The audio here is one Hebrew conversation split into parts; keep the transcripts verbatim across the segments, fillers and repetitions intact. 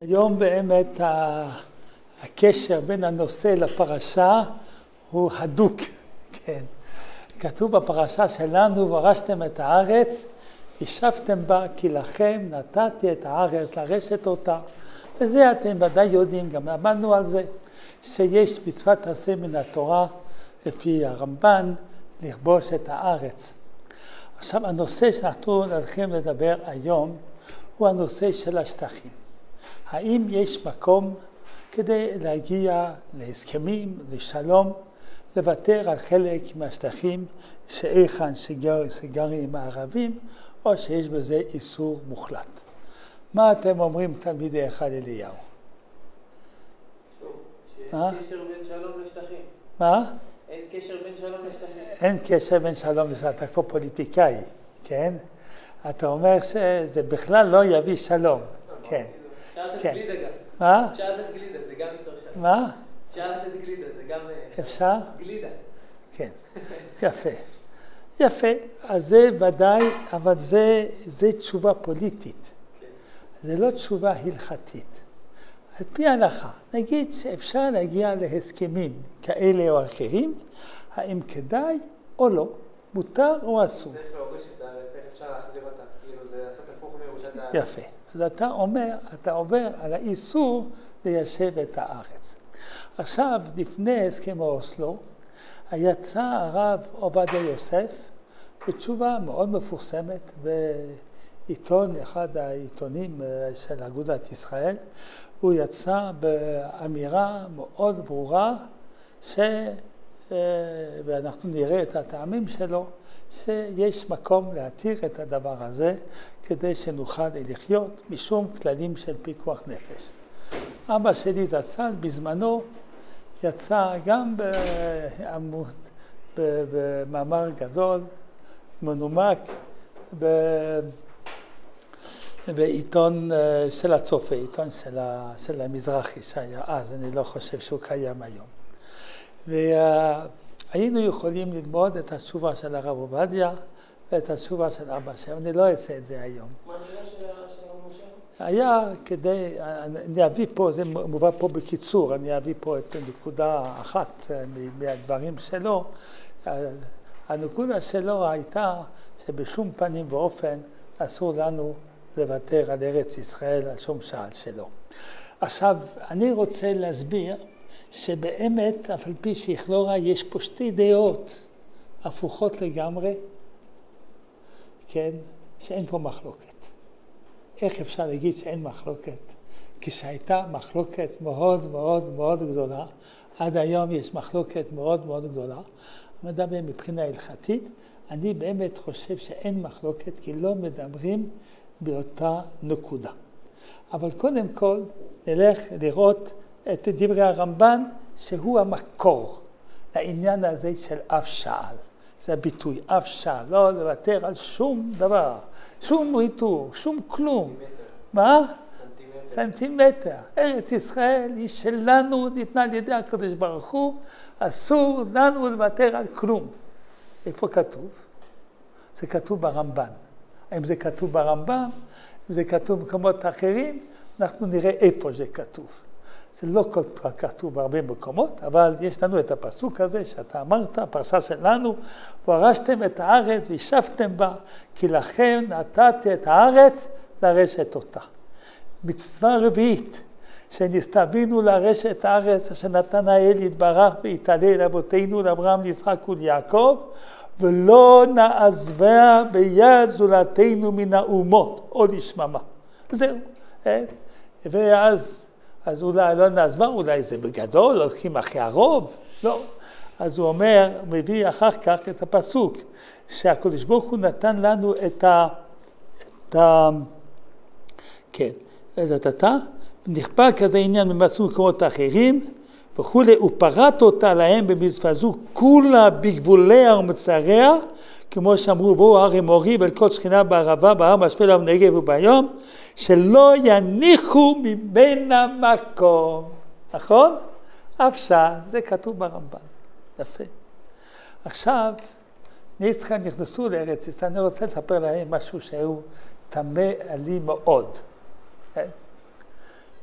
היום באמת הקשר בין הנושא לפרשה הוא הדוק, כן. כתוב בפרשה שלנו, ורשתם את הארץ, ישבתם בה, כי לכם נתתי את הארץ לרשת אותה. וזה אתם ודאי יודעים, גם למדנו על זה, שיש מצוות עשה מן התורה, לפי הרמב"ן, לכבוש את הארץ. עכשיו, הנושא שאנחנו הולכים לדבר היום, הוא הנושא של השטחים. האם יש מקום כדי להגיע להסכמים, לשלום, לוותר על חלק מהשטחים שאיכן שגר, שגרים הערבים, או שיש בזה איסור מוחלט? מה אתם אומרים תלמידי אחד אליהו? איסור, שאין קשר בין שלום לשטחים. מה? אין קשר בין שלום לשטחים. אין קשר בין שלום לשטחים, אתה כבר פוליטיקאי, כן? אתה אומר שזה בכלל לא יביא שלום, כן. אפשר לתת כן. גלידה גם. מה? אפשר לתת גלידה, זה גם יצור שלום. מה? אפשר לתת גלידה, זה גם... אפשר? גלידה. כן, יפה. יפה, אז זה ודאי, אבל זה, זה תשובה פוליטית. זה לא תשובה הלכתית. על פי ההלכה, נגיד שאפשר להגיע להסכמים כאלה או אחרים, האם כדאי או לא, מותר או אסור. צריך להוריש את הארץ, איך אפשר להחזיר אותה, כאילו זה לעשות הפוך מירושת הארץ. יפה. אז אתה אומר, אתה עובר על האיסור ליישב את הארץ. עכשיו, לפני הסכם אוסלו, יצא הרב עובדיה יוסף בתשובה מאוד מפורסמת בעיתון, אחד העיתונים של אגודת ישראל. הוא יצא באמירה מאוד ברורה, ש... ואנחנו נראה את הטעמים שלו, שיש מקום להתיר את הדבר הזה כדי שנוכל לחיות משום כללים של פיקוח נפש. אבא שלי זצ"ל בזמנו יצא גם בעמוד, במאמר גדול, מנומק, בעיתון של הצופה, עיתון של, ה, של המזרחי שהיה אז, אני לא חושב שהוא קיים היום. והיינו יכולים ללמוד את התשובה של הרב עובדיה ואת התשובה של אבא שם, אני לא אעשה את זה היום. מה השאלה של הרב משה? היה כדי, אני אביא פה, זה מובא פה בקיצור, אני אביא פה את נקודה אחת מהדברים שלו. הנקודה שלו הייתה שבשום פנים ואופן אסור לנו לוותר על ארץ ישראל, על שום שעל שלו. עכשיו, אני רוצה להסביר שבאמת, אף על פי שיכלורה, יש פה שתי דעות הפוכות לגמרי, כן, שאין פה מחלוקת. איך אפשר להגיד שאין מחלוקת? כשהייתה מחלוקת מאוד מאוד מאוד גדולה, עד היום יש מחלוקת מאוד מאוד גדולה, מדבר מבחינה הלכתית, אני באמת חושב שאין מחלוקת, כי לא מדברים באותה נקודה. אבל קודם כל, נלך לראות את דברי הרמב"ן, שהוא המקור לעניין הזה של אף שעל. זה הביטוי, אף שעל, לא לוותר על שום דבר, שום ריתור, שום כלום. מה? סנטימטר. ארץ ישראל היא שלנו, ניתנה על ידי הקדוש ברוך הוא, אסור לנו לוותר על כלום. איפה כתוב? זה כתוב ברמב"ן. אם זה כתוב ברמב"ן, אם זה כתוב במקומות אחרים, אנחנו נראה איפה זה כתוב. זה לא כל כך כתוב בהרבה מקומות, אבל יש לנו את הפסוק הזה שאתה אמרת, הפרשה שלנו, ורשתם את הארץ וישבתם בה, כי לכם נתתי את הארץ לרשת אותה. מצווה רביעית, שנסתווינו לרשת את הארץ, אשר נתן האל יתברך והתעלה לאבותינו, לאברהם, ליצחק וליעקב, ולא נעזבה ביד זולתנו מן האומות, או לשממה. זהו. ואז, אז אולי לא נעזבה, אולי זה בגדול, הולכים אחרי הרוב, לא. אז הוא אומר, הוא מביא אחר כך את הפסוק, שהקדוש ברוך הוא נתן לנו את ה... את ה... כן, את אתה, נכפה כזה עניין ממצאו מקומות אחרים, וכו', ופרט אותה להם במצווה זו, כולה בגבוליה ומצריה, כמו שאמרו, בואו הר אמורי ואל כל שכינה בערבה, בהר בשפלה ובנגב וביום, שלא יניחו ממנה מקום. נכון? אף שעל, זה כתוב ברמב"ן. יפה. עכשיו, בני ישראל נכנסו לארץ ישראל, אני רוצה לספר להם משהו שהוא תמה לי מאוד.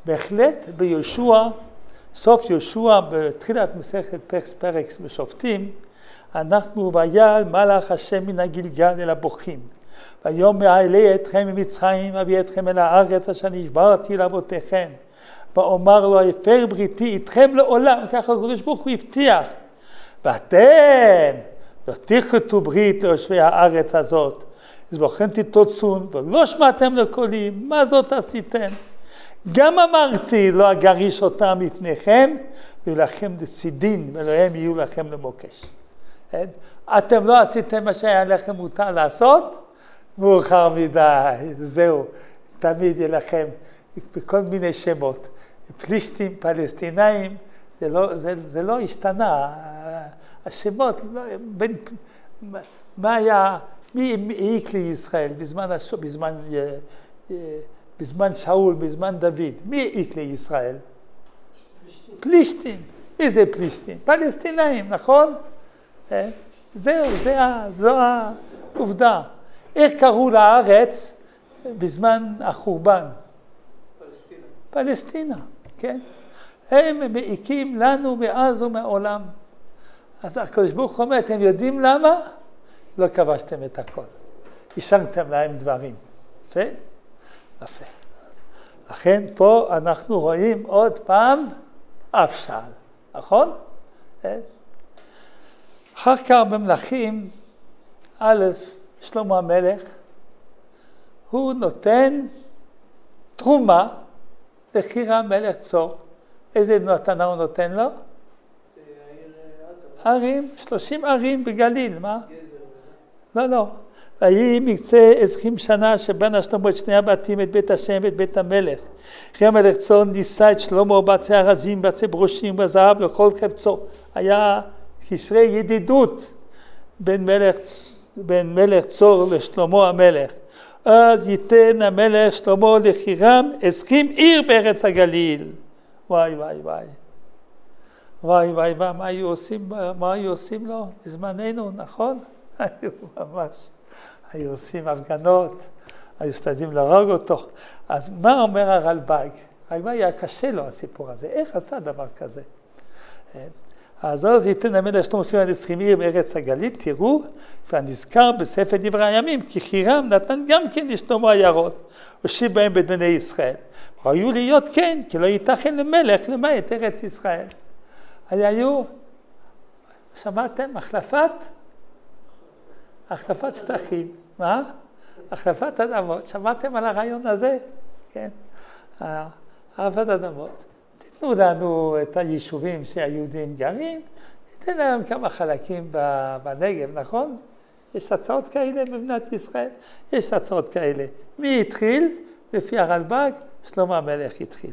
בהחלט ביהושע, סוף יהושע, בתחילת מסכת פרק בשופטים, אנחנו ויעל מלאך השם מן הגלגל אל הבוכים. ויאמר אעלה אתכם ממצרים, אביא אתכם אל הארץ אשר נשבעתי לאבותיכם. ואומר לו, הפר בריתי איתכם לעולם, ככה הקדוש ברוך הוא הבטיח. ואתם לא תכרתו ברית ליושבי הארץ הזאת. אז בכן תתוצון, ולא שמעתם לקולי, מה זאת עשיתם? גם אמרתי, לא אגריש אותם מפניכם, ויהיו לכם לצידין, ולהם יהיו לכם למוקש. אתם לא עשיתם מה שהיה לכם מותר לעשות, מאוחר מדי, זהו, תמיד יהיה לכם בכל מיני שמות. פלישתים, פלסטינאים, זה לא, זה, זה לא השתנה. השמות, בין, מה היה, מי העיק לישראל בזמן, בזמן, בזמן שאול, בזמן דוד? מי העיק לישראל? פלישתים. מי זה פלישתים? פלסטינאים, נכון? זהו, זה, זו העובדה. איך קראו לארץ בזמן החורבן? פלסטינה. פלסטינה, כן? הם מעיקים לנו מאז ומעולם. אז הקדוש ברוך הוא אומר, אתם יודעים למה? לא כבשתם את הכל. השארתם להם דברים. יפה? יפה. לכן פה אנחנו רואים עוד פעם אבשל, נכון? אחר כך במלכים, א', שלמה המלך, הוא נותן תרומה לחירם מלך צור. איזה מתנה הוא נותן לו? ערים, שלושים ערים בגליל, מה? לא, לא. ויהי מקצה עשרים שנה שבנה שלמה את שני הבתים, את בית השם ואת בית המלך. חירם מלך צור נישא את שלמה בעצי ארזים, בעצי ברושים, בזהב לכל חפצו. היה קשרי ידידות בין מלך, בין מלך צור לשלמה המלך. אז ייתן המלך שלמה לחירם עשרים עיר בארץ הגליל. וואי וואי וואי. וואי וואי וואי, מה היו עושים, מה היו עושים לו? בזמננו, נכון? היו ממש, היו עושים הפגנות, היו סתדים להרוג אותו. אז מה אומר הרלב"ג? הרלב"ג היה קשה לו הסיפור הזה, איך עשה דבר כזה? אז אז ייתן המלך שלמה חירם עשרים עיר בארץ הגליל, תראו, כבר נזכר בספר דברי הימים, כי חירם נתן גם כן לשלמה עיירות, הושיב בהם בית בני ישראל. ראוי להיות כן, כי לא ייתכן למלך למעט ארץ ישראל. היו, שמעתם, החלפת? החלפת שטחים, מה? החלפת אדמות, שמעתם על הרעיון הזה? כן, החלפת אדמות. תתנו לנו את היישובים שהיהודים גרים, ניתן להם כמה חלקים בנגב, נכון? יש הצעות כאלה במדינת ישראל, יש הצעות כאלה. מי התחיל? לפי הרלב"ג, שלמה המלך התחיל.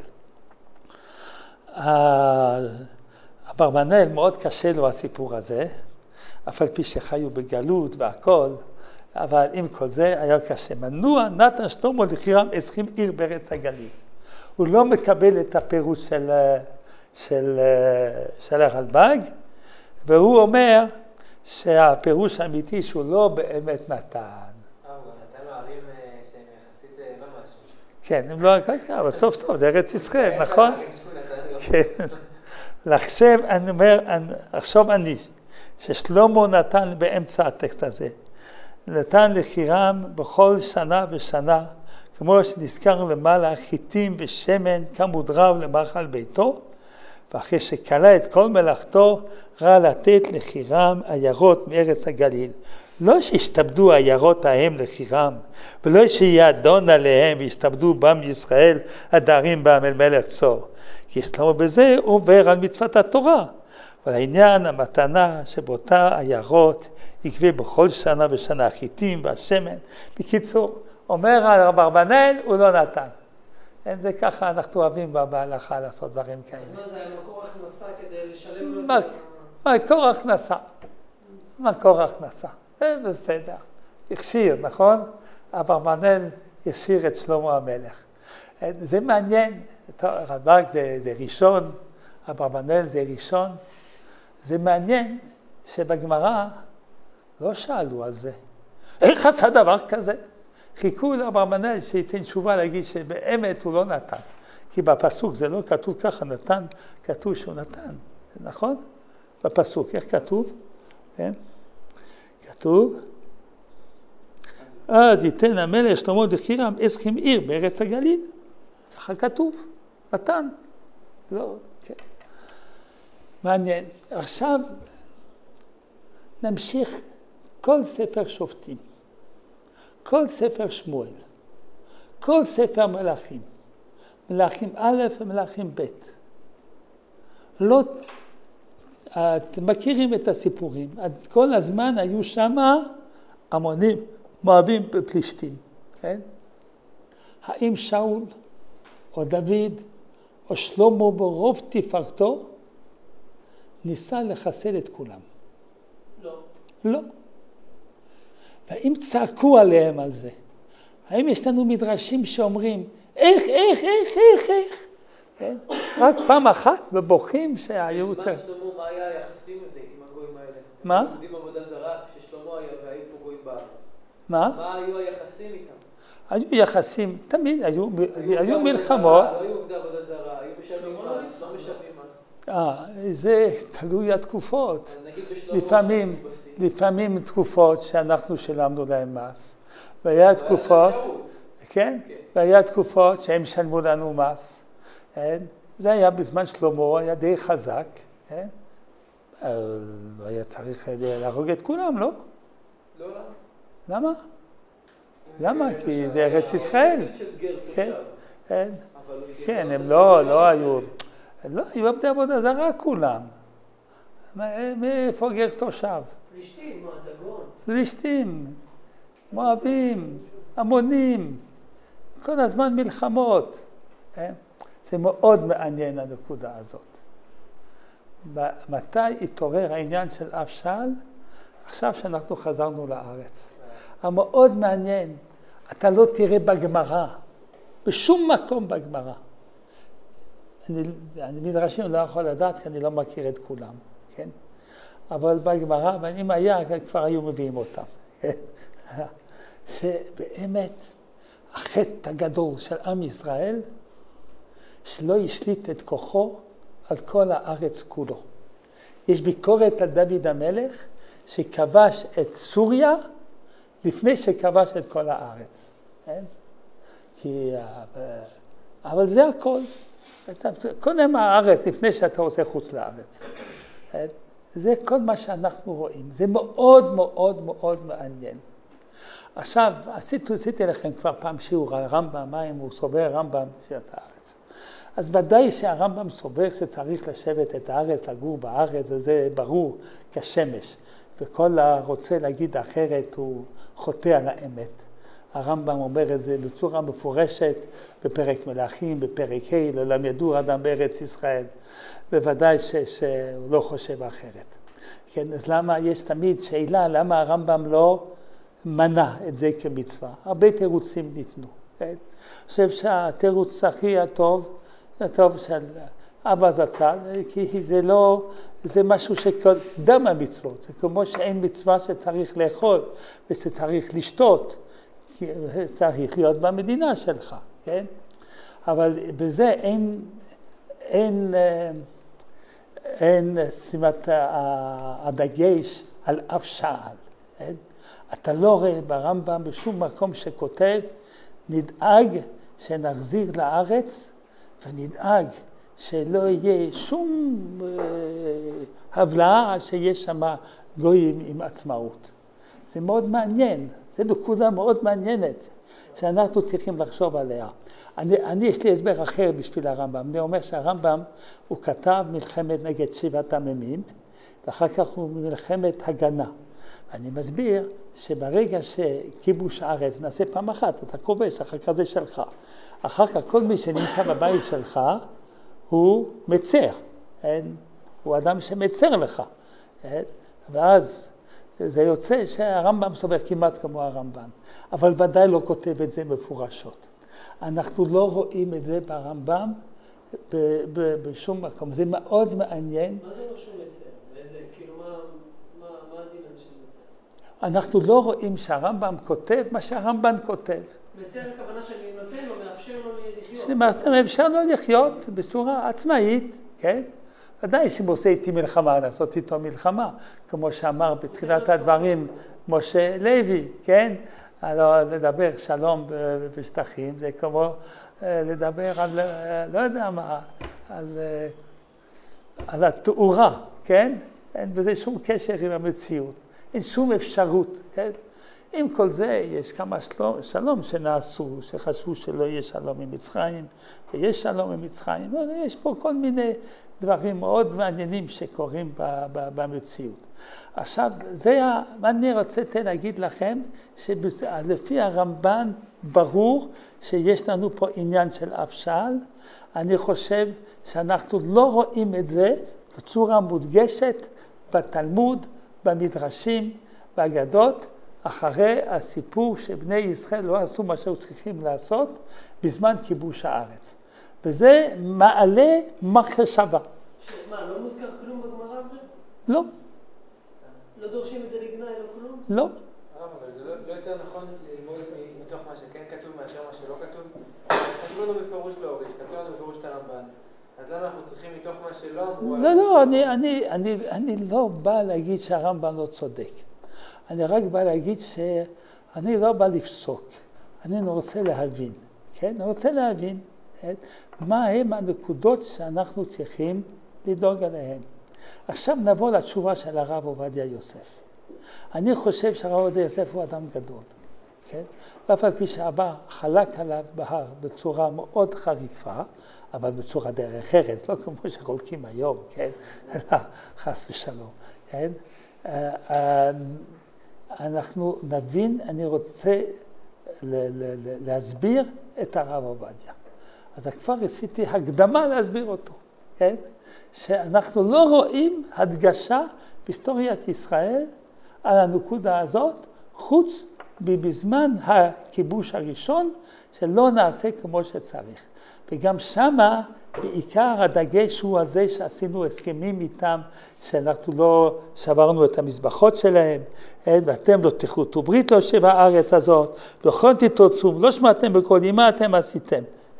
אברבנאל מאוד קשה לו הסיפור הזה, אף על פי שחיו בגלות והכל, אבל עם כל זה היה קשה. מנוע נתן שלמה לחירם עשרים עיר בארץ הגליל. הוא לא מקבל את הפירוש של, של, של הרלב"ג, והוא אומר שהפירוש האמיתי שהוא לא באמת נתן. נתן לו ערים שהם יחסית לא משהו. כן, הם לא, אבל סוף סוף זה ארץ ישראל, נכון? כן. לחשב, אני אומר, עכשיו אני, ששלמה נתן באמצע הטקסט הזה, נתן לחירם בכל שנה ושנה, כמו שנזכר למעלה, חיטים ושמן כמוד רב למאכל ביתו, ואחרי שקלה את כל מלאכתו, ראה לתת לחירם עיירות מארץ הגליל. לא שהשתבדו העיירות ההם לחירם, ולא שיהיה אדון עליהם והשתבדו בם ישראל הדרים בם אל מלך צור. כי שלמה בזה עובר על מצוות התורה. אבל העניין, המתנה שבאותה עיירות יקביא בכל שנה ושנה החיטים והשמן. בקיצור, אומר אברבנאל, הוא לא נתן. אין זה ככה, אנחנו אוהבים בהלכה לעשות דברים כאלה. אז מה זה היה מקור הכנסה כדי לשלם לו את זה? מקור הכנסה. מקור הכנסה. זה בסדר. הכשיר, נכון? אברבנאל הכשיר את שלמה המלך. זה מעניין. רלב"ג זה, זה ראשון, אברבנאל זה ראשון. זה מעניין שבגמרא לא שאלו על זה. איך עשה דבר כזה? חיכו לאברבנאל שייתן תשובה להגיד שבאמת הוא לא נתן. כי בפסוק זה לא כתוב ככה, נתן, כתוב שהוא נתן, נכון? בפסוק, איך כתוב? כן? כתוב, אז ייתן המלך שלמה לחירם עשרים עיר בארץ הגליל. ככה כתוב, נתן. לא, כן. מעניין. עכשיו נמשיך כל ספר שופטים, כל ספר שמואל, כל ספר מלאכים, מלאכים א' ומלאכים ב'. לא, אתם מכירים את הסיפורים, כל הזמן היו שם המונים, מואבים ופלישתים, כן? האם שאול או דוד או שלמה ברוב תפארתו ניסה לחסל את כולם? לא. לא. והאם צעקו עליהם על זה? האם יש לנו מדרשים שאומרים, איך, איך, איך, איך, איך? כן? רק פעם אחת ובוכים שהיו צריך... בזמן שלמה, מה היה היחסים עם הגויים האלה? מה? הם עובדים עבודה זרה, כששלמה היה והיו פה גויים בארץ. מה? מה היו היחסים איתם? היו יחסים, תמיד היו, היו היו מלחמות. לא היו עובדי עבודה זרה, היו משלמים מס, לא משלמים מס. אה, זה תלוי התקופות. נגיד בשלמה לפעמים, לפעמים תקופות שאנחנו שילמנו להם מס. והיה תקופות, כן? והיה תקופות שהם שלמו לנו מס. זה היה בזמן שלמה, היה די חזק. היה צריך להרוג את כולם, לא? לא, למה? למה? למה? כי זה ארץ ישראל. כן, כן, הם לא, לא היו, לא היו עבדי עבודה זרה כולם. מאיפה גר תושב? פלישתים, מה, דגון? פלישתים, מואבים, המונים, כל הזמן מלחמות. זה מאוד מעניין הנקודה הזאת. מתי התעורר העניין של אבשל? עכשיו שאנחנו חזרנו לארץ. המאוד מעניין, אתה לא תראה בגמרא, בשום מקום בגמרא. אני, אני מדרשים לא יכול לדעת, כי אני לא מכיר את כולם, כן? אבל בגמרא, ואם היה, כבר היו מביאים אותם. שבאמת, החטא הגדול של עם ישראל, שלא ישליט את כוחו על כל הארץ כולו. יש ביקורת על דוד המלך, שכבש את סוריה, לפני שכבש את כל הארץ. כן? כי, אבל זה הכל. קודם הארץ, לפני שאתה עושה חוץ לארץ. כן? זה כל מה שאנחנו רואים. זה מאוד מאוד מאוד מעניין. עכשיו, עשיתי, עשיתי לכם כבר פעם שיעור על הרמב"ם, מה אם הוא סובר רמב"ם של הארץ. אז ודאי שהרמב"ם סובר שצריך לשבת את הארץ, לגור בארץ, זה ברור כשמש. וכל הרוצה להגיד אחרת הוא חוטא על האמת. הרמב"ם אומר את זה בצורה מפורשת בפרק מלאכים, בפרק ה' לעולם ידעו אדם בארץ ישראל. בוודאי ש, שהוא לא חושב אחרת. כן, אז למה יש תמיד שאלה, למה הרמב"ם לא מנע את זה כמצווה? הרבה תירוצים ניתנו. כן? אני חושב שהתירוץ הכי הטוב, הטוב של אבא זצ"ל, כי זה לא, זה משהו שקדם המצוות. זה כמו שאין מצווה שצריך לאכול ושצריך לשתות, צריך להיות במדינה שלך, כן? אבל בזה אין, אין, אין שימת הדגש על אף שעל. כן? אתה לא רואה ברמב"ם בשום מקום שכותב, נדאג שנחזיר לארץ ונדאג שלא יהיה שום הבלעה שיש שם גויים עם עצמאות. זה מאוד מעניין, זו נקודה מאוד מעניינת שאנחנו צריכים לחשוב עליה. אני, אני יש לי הסבר אחר בשביל הרמב"ם. אני אומר שהרמב"ם הוא כתב מלחמת נגד שבעת הממים, ואחר כך הוא מלחמת הגנה. אני מסביר שברגע שכיבוש הארץ נעשה פעם אחת, אתה כובש, אחר כך זה שלך. אחר כך כל מי שנמצא בבית שלך הוא מצר, אין? הוא אדם שמצר לך. אין? ואז זה יוצא שהרמב"ם סובר כמעט כמו הרמב"ם, אבל ודאי לא כותב את זה מפורשות. אנחנו לא רואים את זה ברמב"ם בשום מקום. זה מאוד מעניין. מה זה לא שהוא מצר? איזה, כאילו, מה, מה, מה הדין הזה של מצר? אנחנו לא רואים שהרמב"ם כותב מה שהרמב"ם כותב. מצר הכוונה שאני נותן לו, מאפשר לו לחיות. שמאפשר לו לחיות בצורה עצמאית, כן? ודאי שאם עושה איתי מלחמה, לעשות איתו מלחמה, כמו שאמר בתחילת הדברים משה לוי, כן? לדבר שלום בשטחים, זה כמו לדבר על, לא יודע מה, על, על התאורה, כן? אין בזה שום קשר עם המציאות, אין שום אפשרות, כן? עם כל זה יש כמה שלום, שלום שנעשו, שחשבו שלא יהיה שלום עם מצרים, ויש שלום עם מצרים, יש פה כל מיני דברים מאוד מעניינים שקורים במציאות. עכשיו, זה מה אני רציתי להגיד לכם, שלפי הרמב"ן ברור שיש לנו פה עניין של אבשל. אני חושב שאנחנו לא רואים את זה בצורה מודגשת בתלמוד, במדרשים, באגדות, אחרי הסיפור שבני ישראל לא עשו מה שהיו צריכים לעשות בזמן כיבוש הארץ. וזה מעלה מחשבה. מה, לא מוזכר כלום בגמרא הזה? לא. לא דורשים את זה לגנאי, לא כלום? לא. הרב, אבל זה לא יותר נכון ללמוד מתוך מה שכן כתוב מאשר מה שלא כתוב? כתוב לנו בפירוש להוריש, כתוב לנו בפירוש את הרמב"ן. אז למה אנחנו צריכים מתוך מה שלא אמרו? לא, לא, אני, אני, אני, אני לא בא להגיד שהרמב"ן לא צודק. אני רק בא להגיד שאני לא בא לפסוק. אני רוצה להבין, כן? אני רוצה להבין מה הם הנקודות שאנחנו צריכים לדאוג עליהן. עכשיו נבוא לתשובה של הרב עובדיה יוסף. אני חושב שהרב עובדיה יוסף הוא אדם גדול, כן? ואף על פי שאבא חלק עליו בהר בצורה מאוד חריפה, אבל בצורה דרך ארץ, לא כמו שחולקים היום, כן? חס ושלום, כן? אנחנו נבין, אני רוצה להסביר את הרב עובדיה. אז כבר עשיתי הקדמה להסביר אותו, כן? שאנחנו לא רואים הדגשה בהיסטוריית ישראל על הנקודה הזאת, חוץ בזמן הכיבוש הראשון, שלא נעשה כמו שצריך. וגם שמה בעיקר הדגש הוא על זה שעשינו הסכמים איתם, שאנחנו לא שברנו את המזבחות שלהם, ואתם לא תכרתו ברית לא שבע הארץ הזאת, לא תתרוצו, לא שמעתם בקולי, מה אתם עשיתם?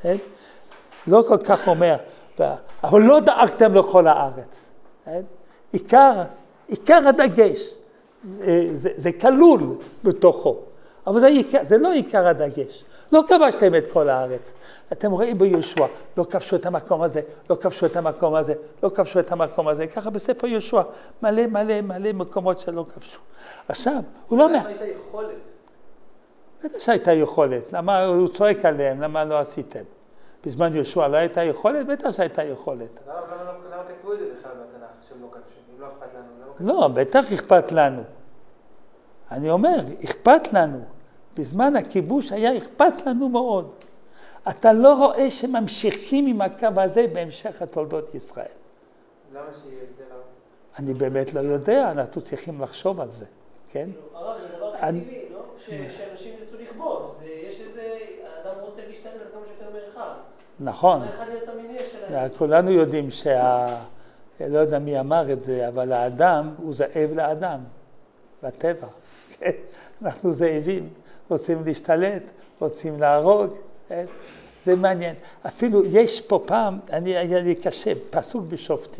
לא כל כך אומר, אבל לא דאגתם לכל הארץ. עיקר, עיקר הדגש, זה, זה כלול בתוכו, אבל זה, עיקר, זה לא עיקר הדגש. לא כבשתם את כל הארץ. אתם רואים ביהושע, לא כבשו את המקום הזה, לא כבשו את המקום הזה, לא כבשו את המקום הזה. ככה בספר יהושע, מלא מלא מלא מקומות שלא כבשו. עכשיו, הוא לא... למה הייתה יכולת? בטח שהייתה יכולת. למה הוא צועק עליהם? למה לא עשיתם? בזמן יהושע לא הייתה יכולת? בטח שהייתה יכולת. למה, למה, למה כתבו את זה בכלל בתנ"ך שהם לא כבשו? אם לא אכפת לנו, למה לא, בטח אכפת לנו. אני אומר, אכפת לנו. בזמן הכיבוש היה אכפת לנו מאוד. אתה לא רואה שממשיכים עם הקו הזה בהמשך התולדות ישראל. למה שיהיה הבדל? אני באמת לא יודע, אנחנו צריכים לחשוב על זה, כן? הרב, זה דבר טבעי, לא? שאנשים ירצו לכבוש. יש איזה, האדם רוצה להשתלט על כמה שיותר מרחב. נכון. מה אחד להיות המניע שלהם? כולנו יודעים שה... לא יודע מי אמר את זה, אבל האדם הוא זאב לאדם, בטבע. כן? אנחנו זאבים. רוצים להשתלט, רוצים להרוג, זה מעניין. אפילו יש פה פעם, אני, היה לי קשה, פסוק בשופטים,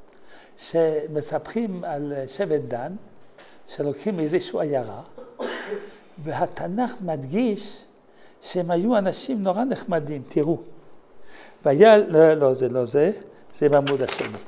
שמספרים על שבט דן, שלוקחים איזושהי עיירה, והתנ"ך מדגיש שהם היו אנשים נורא נחמדים, תראו. והיה, לא, לא זה, לא זה, זה בעמוד השני.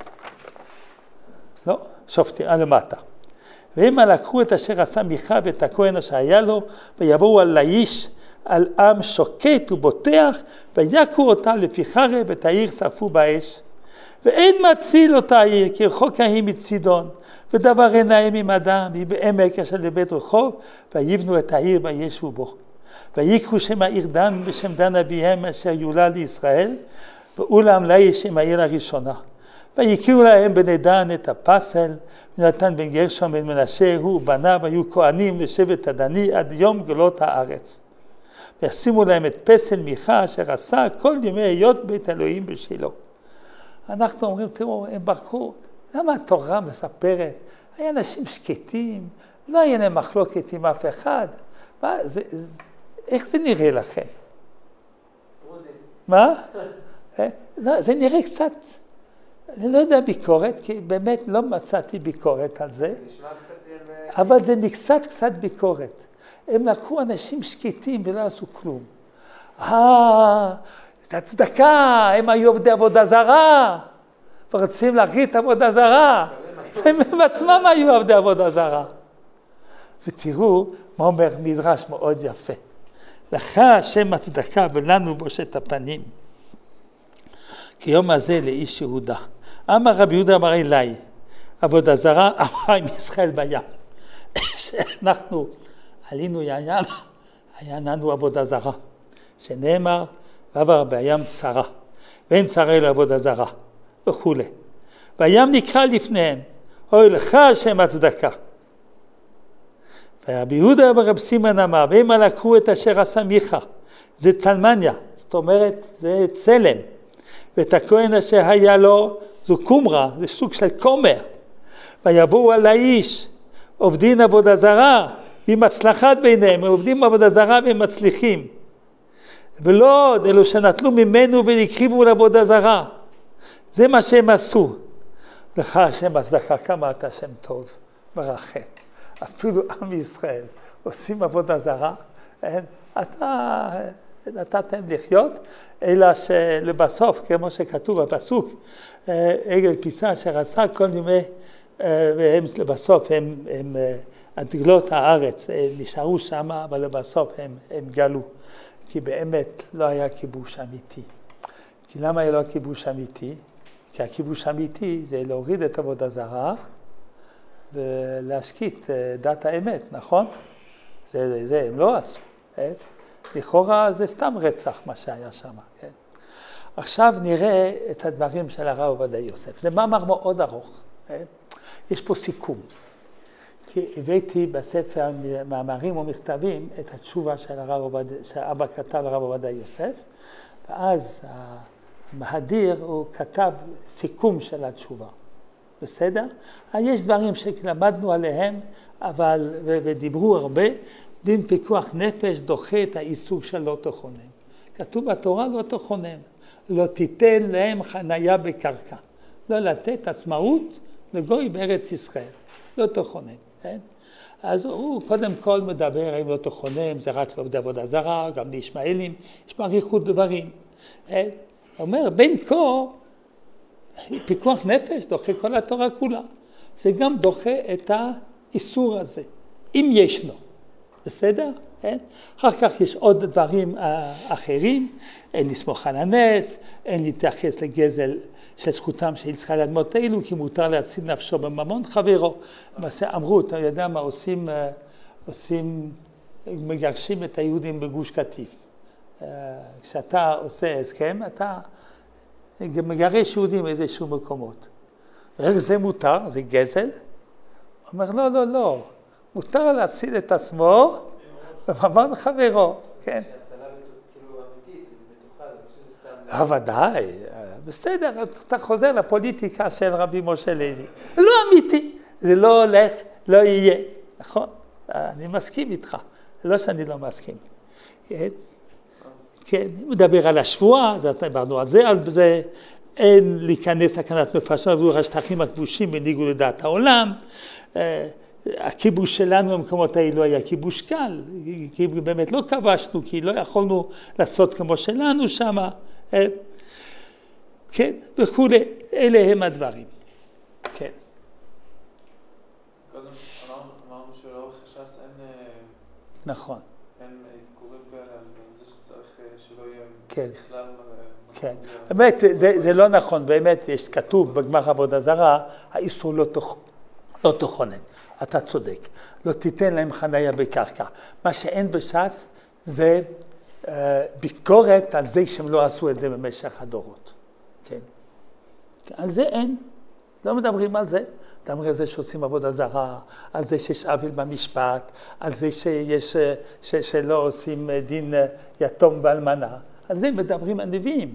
לא, שופטים, על למטה. והם לקחו את אשר עשה מיכה ואת הכהן אשר היה לו, ויבואו על האיש, על עם שוקט ובוטח, ויכו אותה לפי חרב, ואת העיר שרפו באש. ואין מציל אותה העיר, כי רחוק ההיא מצידון, ודבר עיניים עם אדם, היא בעמק אשר לבית רחוב, ויבנו את העיר וישבו בו. ויקחו שם העיר דן בשם דן אביהם, אשר יולד לישראל, ואולם לה שם העיר הראשונה. ויקראו להם בני דן את הפסל, ונתן בן גרשום בן מנשה, הוא בניו היו כהנים לשבט הדני עד יום גלות הארץ. וישימו להם את פסל מיכה אשר עשה כל ימי היות בית אלוהים בשילה. אנחנו אומרים, תראו, הם ברקו, למה התורה מספרת? היה אנשים שקטים, לא היה להם מחלוקת עם אף אחד. מה, זה, זה, איך זה נראה לכם? דרוזים. מה? לא, זה נראה קצת, אני לא יודע ביקורת, כי באמת לא מצאתי ביקורת על זה, נשמע קצת... אבל זה קצת קצת ביקורת. הם לקחו אנשים שקטים ולא עשו כלום. אה, זה הצדקה, הם היו עובדי עבודה זרה, ורוצים להחריב את עבודה זרה. הם עצמם היו עובדי עבודה זרה. ותראו מה אומר מדרש מאוד יפה. לך השם הצדקה ולנו בושת הפנים. כיום הזה לאיש יהודה. אמר רבי יהודה אמר אליי, עבודה זרה אמר עם ישראל בים. שאנחנו עלינו ים, היה לנו עבודה זרה. שנאמר, ועבר בים צרה, ואין צרה אלא עבודה זרה, וכו'. והים נקרא לפניהם, אוי לך השם הצדקה. ורבי יהודה ברב סימן אמר, והם לקחו את אשר עשה מיכה, זה צלמניה, זאת אומרת, זה צלם. ואת הכהן אשר היה לו, זו קומרה, זה סוג של כומר. ויבואו על האיש, עובדין עבודה זרה, עם הצלחת ביניהם, הם עובדים עבודה זרה והם מצליחים. ולא, אלו שנטלו ממנו והקריבו לעבודה זרה. זה מה שהם עשו. לך השם הצדקה, כמה אתה השם טוב, מרחם. אפילו עם ישראל עושים עבודה זרה, אתה נתתם לחיות, אלא שלבסוף, כמו שכתוב בפסוק, עגל פיסה אשר עשה כל ימי, והם לבסוף, הם, הם הדגלות הארץ, נשארו שם, אבל לבסוף הם, הם גלו. כי באמת לא היה כיבוש אמיתי. כי למה היה לא כיבוש אמיתי? כי הכיבוש אמיתי זה להוריד את עבודה זרה ולהשקיט דת האמת, נכון? זה, זה הם לא עשו. כן? לכאורה זה סתם רצח מה שהיה שם. כן? עכשיו נראה את הדברים של הרב עובדיה יוסף. זה מאמר מאוד ארוך. כן? יש פה סיכום. כי הבאתי בספר מאמרים ומכתבים את התשובה של הרב עובדיה, שאבא כתב לרב עובדיה יוסף, ואז המהדיר הוא כתב סיכום של התשובה. בסדר? יש דברים שלמדנו עליהם, אבל, ודיברו הרבה, דין פיקוח נפש דוחה את האיסור של לא תחונם. כתוב בתורה לא תחונם, לא תיתן להם חנייה בקרקע, לא לתת עצמאות לגוי בארץ ישראל, לא תחונם. כן? אז הוא קודם כל מדבר, אם לא תחונם, זה רק לעובדי עבודה זרה, גם לישמעאלים, יש באריכות דברים. כן? הוא אומר, בין כה, פיקוח נפש דוחה כל התורה כולה. זה גם דוחה את האיסור הזה, אם ישנו. בסדר? כן? אחר כך יש עוד דברים אחרים, אין לסמוך על הנס, אין להתייחס לגזל של זכותם של ישראל אדמות אלו, כי מותר להציל נפשו בממון חברו. מה שאמרו, אתה יודע מה עושים, עושים, מגרשים את היהודים בגוש קטיף. כשאתה עושה הסכם, אתה מגרש יהודים באיזשהו מקומות. איך זה מותר? זה גזל? הוא אומר, לא, לא, לא. מותר להציל את עצמו בממון חברו. כן. שהצלה כאילו אמיתית, בטוחה, זה סתם... ודאי. בסדר, אתה חוזר לפוליטיקה של רבי משה לוי. לא אמיתי, זה לא הולך, לא יהיה. נכון? אני מסכים איתך. לא שאני לא מסכים. כן? כן, מדבר על השבועה, דיברנו על זה, על זה, אין להיכנס סכנת נפשות עבור השטחים הכבושים בניגוד לדעת העולם. הכיבוש שלנו במקומות האלה לא היה כיבוש קל, כי באמת לא כבשנו, כי לא יכולנו לעשות כמו שלנו שם. כן, וכו', אלה הם הדברים. כן. קודם אמרנו שלאורך הש"ס אין... נכון. אין אזכורים כאלה, זה שצריך שלא יהיה כן. בכלל... כן. באמת, זה, זה לא נכון, באמת, יש כתוב בגמר עבודה זרה, האיסור לא, תוכ... לא תוכונן. אתה צודק. לא תיתן להם חנייה בקרקע. מה שאין בש"ס זה אה, ביקורת על זה שהם לא עשו את זה במשך הדורות. כן. על זה אין, לא מדברים על זה. מדברים על זה שעושים עבודה זרה, על זה שיש עוול במשפט, על זה שיש, ש, שלא עושים דין יתום ואלמנה. על זה מדברים הנביאים.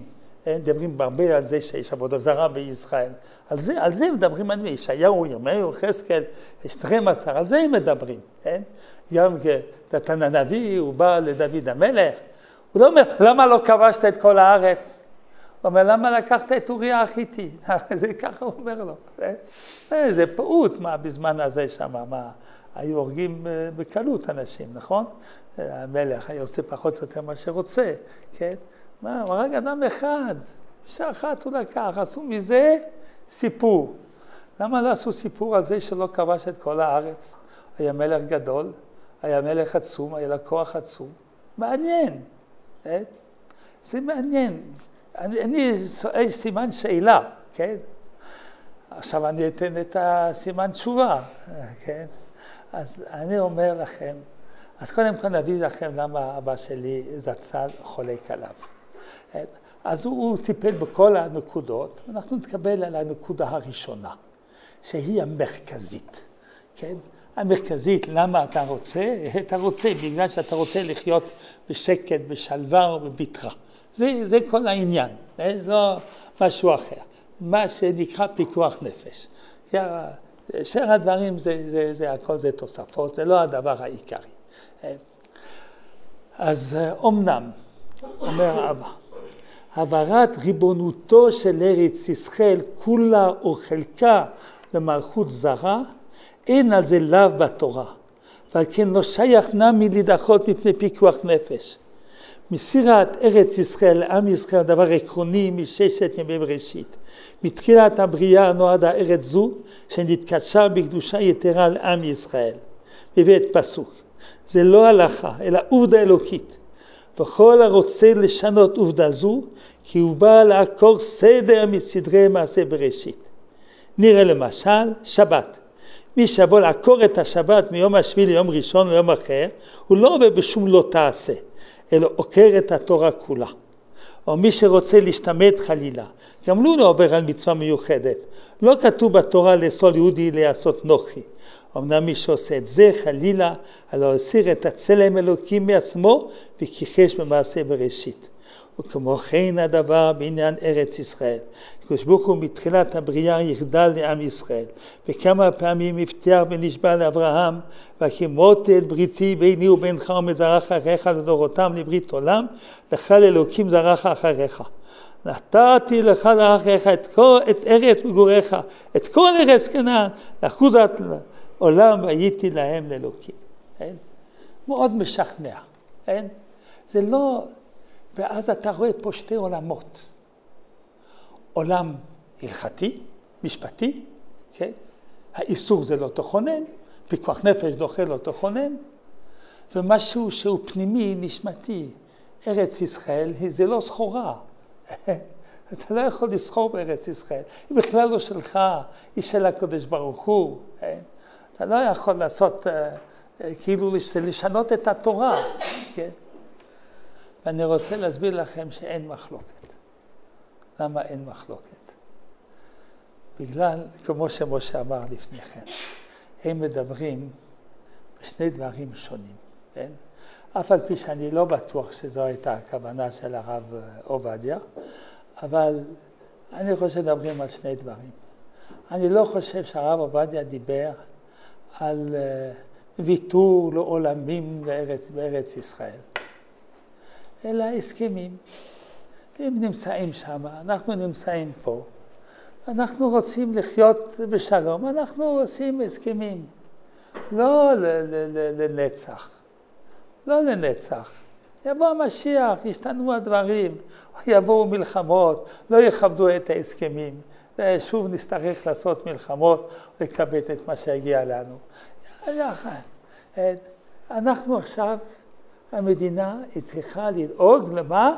הם מדברים הרבה על זה שיש עבודה זרה בישראל. על זה, על זה מדברים הנביאים, ישעיהו, ירמיהו, יחזקאל, שנים עשר, על זה הם מדברים. כן? גם נתן הנביא, הוא בא לדוד המלך, הוא לא אומר, למה לא כבשת את כל הארץ? הוא אומר, למה לקחת את אוריה החיתי? זה ככה הוא אומר לו. זה פעוט, מה בזמן הזה שם, מה, היו הורגים בקלות אנשים, נכון? המלך היה עושה פחות או יותר מה שרוצה, כן? מה, הוא הרג אדם אחד, אישה אחת הוא לקח, עשו מזה סיפור. למה לא עשו סיפור על זה שלא כבש את כל הארץ? היה מלך גדול, היה מלך עצום, היה לה כוח עצום. מעניין, כן? זה מעניין. אני, אני יש סימן שאלה, כן? עכשיו אני אתן את הסימן תשובה, כן? אז אני אומר לכם, אז קודם כל נביא לכם למה אבא שלי זצ"ל חולק עליו. אז הוא, הוא טיפל בכל הנקודות, ואנחנו נתקבל על הנקודה הראשונה, שהיא המרכזית, כן? המרכזית, למה אתה רוצה? אתה רוצה בגלל שאתה רוצה לחיות בשקט, בשלווה ובביטחה. זה, זה כל העניין, לא משהו אחר. מה שנקרא פיקוח נפש. שאר הדברים זה, זה, זה הכל זה תוספות, זה לא הדבר העיקרי. אז אומנם, אומר אבא, העברת ריבונותו של ארץ ישראל, כולה או חלקה למלכות זרה, אין על זה לאו בתורה, ועל כן לא שייך נמי להידחות מפני פיקוח נפש. מסירת ארץ ישראל לעם ישראל דבר עקרוני מששת ימי בראשית. מתחילת הבריאה נועדה ארץ זו שנתקדשה בקדושה יתרה לעם ישראל. בבית פסוק. זה לא הלכה, אלא עובדה אלוקית. וכל הרוצה לשנות עובדה זו, כי הוא בא לעקור סדר מסדרי מעשה בראשית. נראה למשל, שבת. מי שיבוא לעקור את השבת מיום השביעי ליום ראשון ליום אחר, הוא לא עובר בשום לא תעשה, אלא עוקר את התורה כולה. או מי שרוצה להשתמט חלילה, גם לו לא עובר על מצווה מיוחדת. לא כתוב בתורה לאסור יהודי לעשות נוחי. אמנם מי שעושה את זה חלילה, הלא הסיר את הצלם אלוקים מעצמו וכיחש במעשה בראשית. וכמו כן הדבר בעניין ארץ ישראל. הקדוש ברוך הוא מתחילת הבריאה יחדל לעם ישראל, וכמה פעמים הבטיח ונשבע לאברהם, והקימות את בריתי ביני ובינך ומזרח אחריך לדורותם לברית עולם, לך לאלוקים זרח אחריך. נתתי לך זרח אחריך את, כל, את ארץ מגוריך, את כל ארץ כנען, לאחוזת עולם והייתי להם לאלוקים. אין? מאוד משכנע. אין? זה לא... ואז אתה רואה פה שתי עולמות. עולם הלכתי, משפטי, כן? האיסור זה לא תכונן, פיקוח נפש דוחה לא תכונן, ומשהו שהוא פנימי, נשמתי. ארץ ישראל זה לא סחורה. אתה לא יכול לסחור בארץ ישראל. היא בכלל לא שלך, היא של הקדוש ברוך הוא. כן? אתה לא יכול לעשות, כאילו לשנות את התורה. כן? ואני רוצה להסביר לכם שאין מחלוקת. למה אין מחלוקת? בגלל, כמו שמשה אמר לפני כן, הם מדברים בשני דברים שונים, כן? אף על פי שאני לא בטוח שזו הייתה הכוונה של הרב עובדיה, אבל אני חושב שמדברים על שני דברים. אני לא חושב שהרב עובדיה דיבר על ויתור לעולמים בארץ, בארץ ישראל. אלא הסכמים. הם נמצאים שם, אנחנו נמצאים פה. אנחנו רוצים לחיות בשלום, אנחנו עושים הסכמים. לא לנצח. לא לנצח. יבוא המשיח, ישתנו הדברים, יבואו מלחמות, לא יכבדו את ההסכמים. ושוב נצטרך לעשות מלחמות, לקבל את מה שהגיע לנו. אנחנו עכשיו, המדינה היא צריכה לדאוג למה?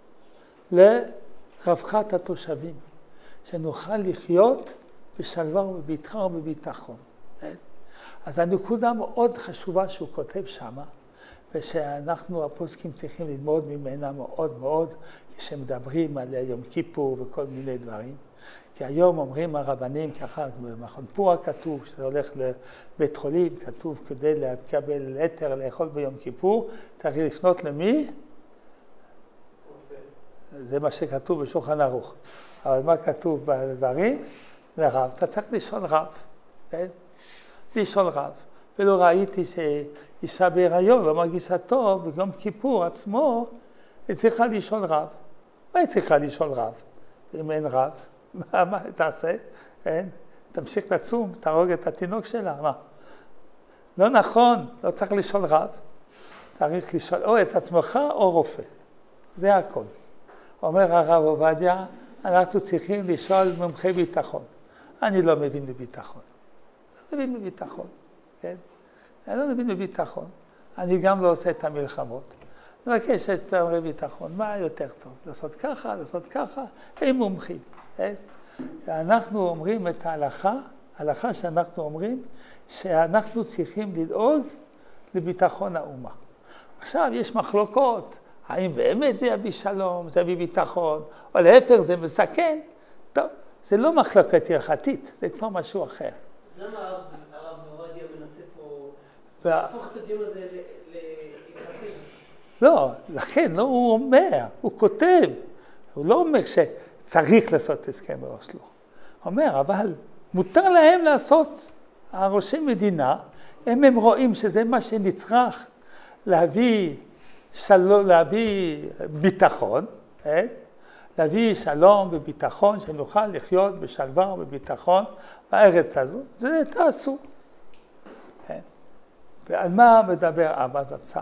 לרווחת התושבים. שנוכל לחיות בשלווה ובביטחה ובביטחון. אז הנקודה מאוד חשובה שהוא כותב שמה, ושאנחנו הפוסקים צריכים ללמוד ממנה מאוד מאוד, כשמדברים על יום כיפור וכל מיני דברים. כי היום אומרים הרבנים, ככה במכון פועה כתוב, שאתה הולך לבית חולים, כתוב כדי לקבל היתר לאכול ביום כיפור, צריך לפנות למי? זה מה שכתוב בשולחן ערוך. אבל מה כתוב בדברים? לרב. אתה צריך לשאול רב, כן? לשאול רב. ולא ראיתי שאישה בהיריון לא מרגישה טוב, וגם כיפור עצמו, היא צריכה לשאול רב. מה היא צריכה לשאול רב? אם אין רב, מה, מה תעשה? אין? תמשיך לצום, תהרוג את התינוק שלה, מה? לא נכון, לא צריך לשאול רב. צריך לשאול או את עצמך או רופא. זה הכל. אומר הרב עובדיה, אנחנו צריכים לשאול מומחי ביטחון. אני לא מבין בביטחון. לא מבין בביטחון, כן? אני לא מבין בביטחון. אני גם לא עושה את המלחמות. מבקש את צמרי ביטחון. מה יותר טוב? לעשות ככה, לעשות ככה? הם מומחים, כן? אנחנו אומרים את ההלכה, ההלכה שאנחנו אומרים, שאנחנו צריכים לדאוג לביטחון האומה. עכשיו יש מחלוקות, האם באמת זה יביא שלום, זה יביא ביטחון, או להפך זה מסכן. טוב, זה לא מחלוקת הלכתית, זה כבר משהו אחר. אז למה הרב עובדיה מנסה פה להפוך את הדיון הזה להלכתי? לא, לכן, לא, הוא אומר, הוא כותב, הוא לא אומר שצריך לעשות הסכם באוסלו. הוא אומר, אבל מותר להם לעשות. הראשי מדינה, הם, הם רואים שזה מה שנצרך להביא, שלום, להביא ביטחון, כן? להביא שלום וביטחון, שנוכל לחיות בשלווה ובביטחון בארץ הזו, זה תעשו. כן? ועל מה מדבר אבא זצ"ל?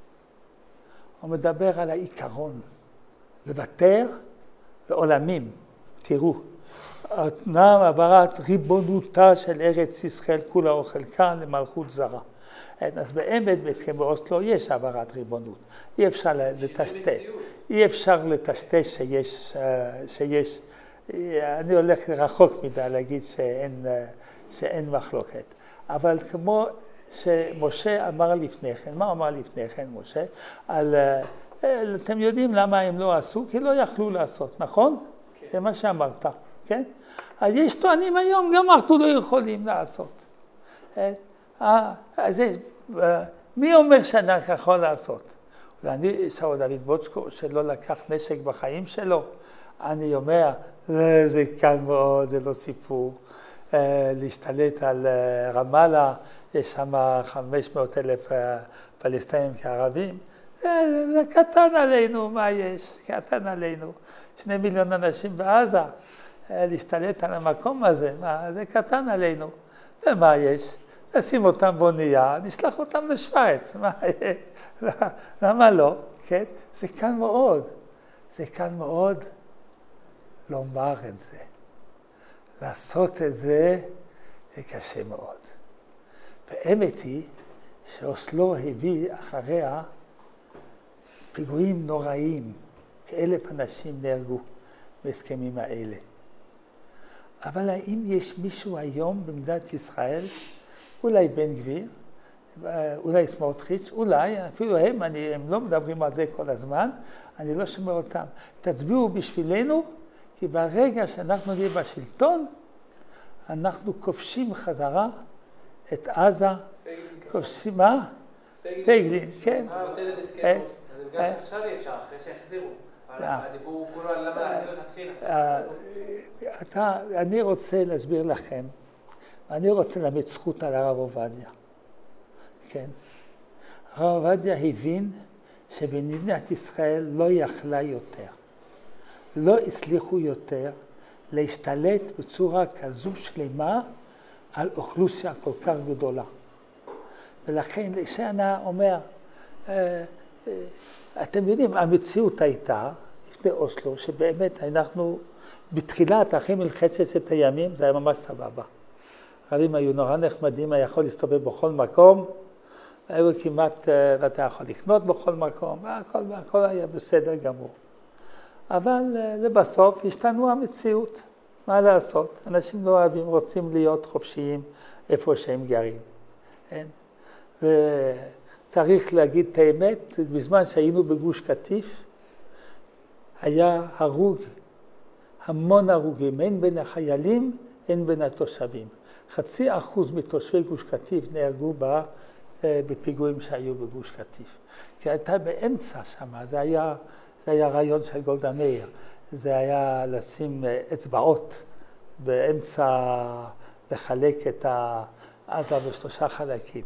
הוא מדבר על העיקרון, לוותר לעולמים. תראו, אמנם העברת ריבונותה של ארץ ישראל כולה או חלקה למלכות זרה. אז באמת בהסכם באוסלו יש העברת ריבונות. אי אפשר לטשטש, אי אפשר לטשטש שיש, שיש, אני הולך רחוק מדי להגיד שאין, שאין מחלוקת. אבל כמו שמשה אמר לפני כן, מה אמר לפני כן משה? על, אתם יודעים למה הם לא עשו? כי לא יכלו לעשות, נכון? כן. זה מה שאמרת, כן? אז יש טוענים היום, גם אנחנו לא יכולים לעשות. אז מי אומר שאנחנו יכול לעשות? ואני, שאול דוד בוצ'קו, שלא לקח נשק בחיים שלו, אני אומר, זה קל מאוד, זה לא סיפור. להשתלט על רמאללה, יש שם חמש מאות אלף פלסטינים כערבים, זה קטן עלינו, מה יש? קטן עלינו. שני מיליון אנשים בעזה, להשתלט על המקום הזה, מה? זה קטן עלינו. ומה יש? נשים אותם באונייה, נשלח אותם לשוויץ, מה יש? למה לא? כן? זה קל מאוד. זה קל מאוד לומר את זה. לעשות את זה, זה קשה מאוד. והאמת היא שאוסלו הביא אחריה פיגועים נוראים, כאלף אנשים נהרגו בהסכמים האלה. אבל האם יש מישהו היום במדינת ישראל, אולי בן גביר, אולי סמוטריץ', אולי, אפילו הם, אני, הם לא מדברים על זה כל הזמן, אני לא שומע אותם. תצביעו בשבילנו, כי ברגע שאנחנו נהיה בשלטון, אנחנו כובשים חזרה את עזה, כובשים, מה? פייגלין, כן. אה, נותן את הסכם. אז בגלל שעכשיו אי אפשר, אחרי שהחזירו. הדיבור כולו על למה להחזיר את התחילה. אני רוצה להסביר לכם, אני רוצה להעמיד זכות על הרב עובדיה. כן. הרב עובדיה הבין שבמדינת ישראל לא יכלה יותר. לא הצליחו יותר להשתלט בצורה כזו שלמה על אוכלוסיה כל כך גדולה. ולכן כשאנה אומר, אתם יודעים, המציאות הייתה לפני אוסלו, שבאמת אנחנו בתחילת אחרי מלחמת הימים, זה היה ממש סבבה. הרבים היו נורא נחמדים, היה יכול להסתובב בכל מקום, היו כמעט, ואתה יכול לקנות בכל מקום, והכל, והכל היה בסדר גמור. אבל לבסוף השתנו המציאות, מה לעשות? אנשים לא אוהבים, רוצים להיות חופשיים איפה שהם גרים. כן? וצריך להגיד את האמת, בזמן שהיינו בגוש קטיף, היה הרוג, המון הרוגים, הן בין החיילים, הן בין התושבים. חצי אחוז מתושבי גוש קטיף נהרגו בה, בפיגועים שהיו בגוש קטיף. כי הייתה באמצע שם, זה היה, זה היה רעיון של גולדה מאיר. זה היה לשים אצבעות באמצע, לחלק את עזה בשלושה חלקים.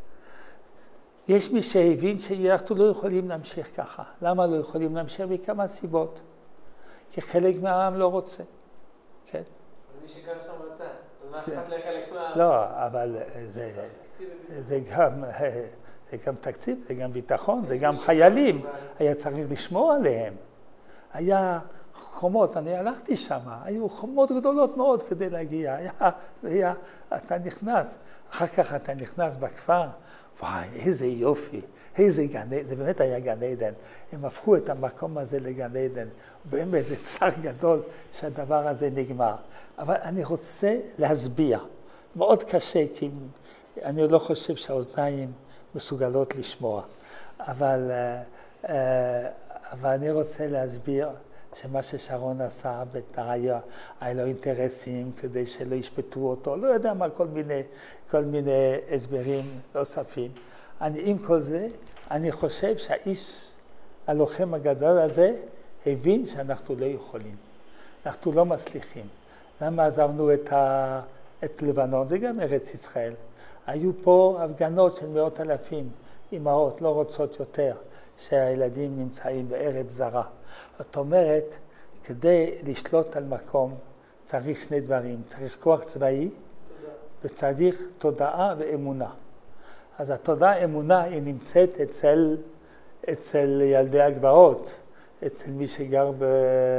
יש מי שהבין שאנחנו לא יכולים להמשיך ככה. למה לא יכולים להמשיך? מכמה סיבות. כי חלק מהעם לא רוצה. כן? מי שגר שם רצה. מה אכפת לחלק מהעם? לא, אבל זה, זה גם, זה גם תקציב, זה גם ביטחון, זה גם חיילים. היה צריך לשמור עליהם. היה חומות, אני הלכתי שם, היו חומות גדולות מאוד כדי להגיע. היה, היה, אתה נכנס, אחר כך אתה נכנס בכפר, וואי, איזה יופי, איזה גן עדן, זה באמת היה גן עדן. הם הפכו את המקום הזה לגן עדן. באמת זה צער גדול שהדבר הזה נגמר. אבל אני רוצה להסביר. מאוד קשה, כי אני לא חושב שהאוזניים מסוגלות לשמוע. אבל, אבל אני רוצה להסביר שמה ששרון עשה בתאי, היה לו אינטרסים כדי שלא ישפטו אותו, לא יודע מה, כל מיני, כל מיני הסברים נוספים. אני, עם כל זה, אני חושב שהאיש הלוחם הגדול הזה הבין שאנחנו לא יכולים. אנחנו לא מצליחים. למה עזבנו את, ה, את לבנון? זה גם ארץ ישראל. היו פה הפגנות של מאות אלפים, אמהות לא רוצות יותר שהילדים נמצאים בארץ זרה. זאת אומרת, כדי לשלוט על מקום צריך שני דברים. צריך כוח צבאי וצריך תודעה ואמונה. אז התודעה, אמונה, היא נמצאת אצל, אצל ילדי הגבעות, אצל מי שגר, ב,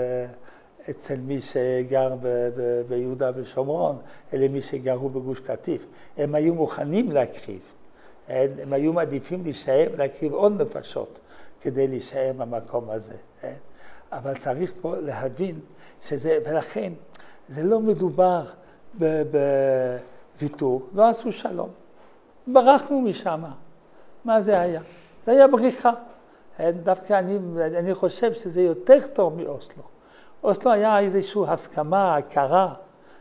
אצל מי שגר ב, ב, ביהודה ושומרון, אלה מי שגרו בגוש קטיף. הם היו מוכנים להקריב. הם, הם היו מעדיפים להישאר ולהקריב עוד נפשות כדי להישאר במקום הזה. אבל צריך פה להבין שזה, ולכן זה לא מדובר בוויתור, לא עשו שלום. ברחנו משם. מה זה היה? זה היה בריחה. דווקא אני, אני חושב שזה יותר טוב מאוסלו. אוסלו היה איזושהי הסכמה, הכרה,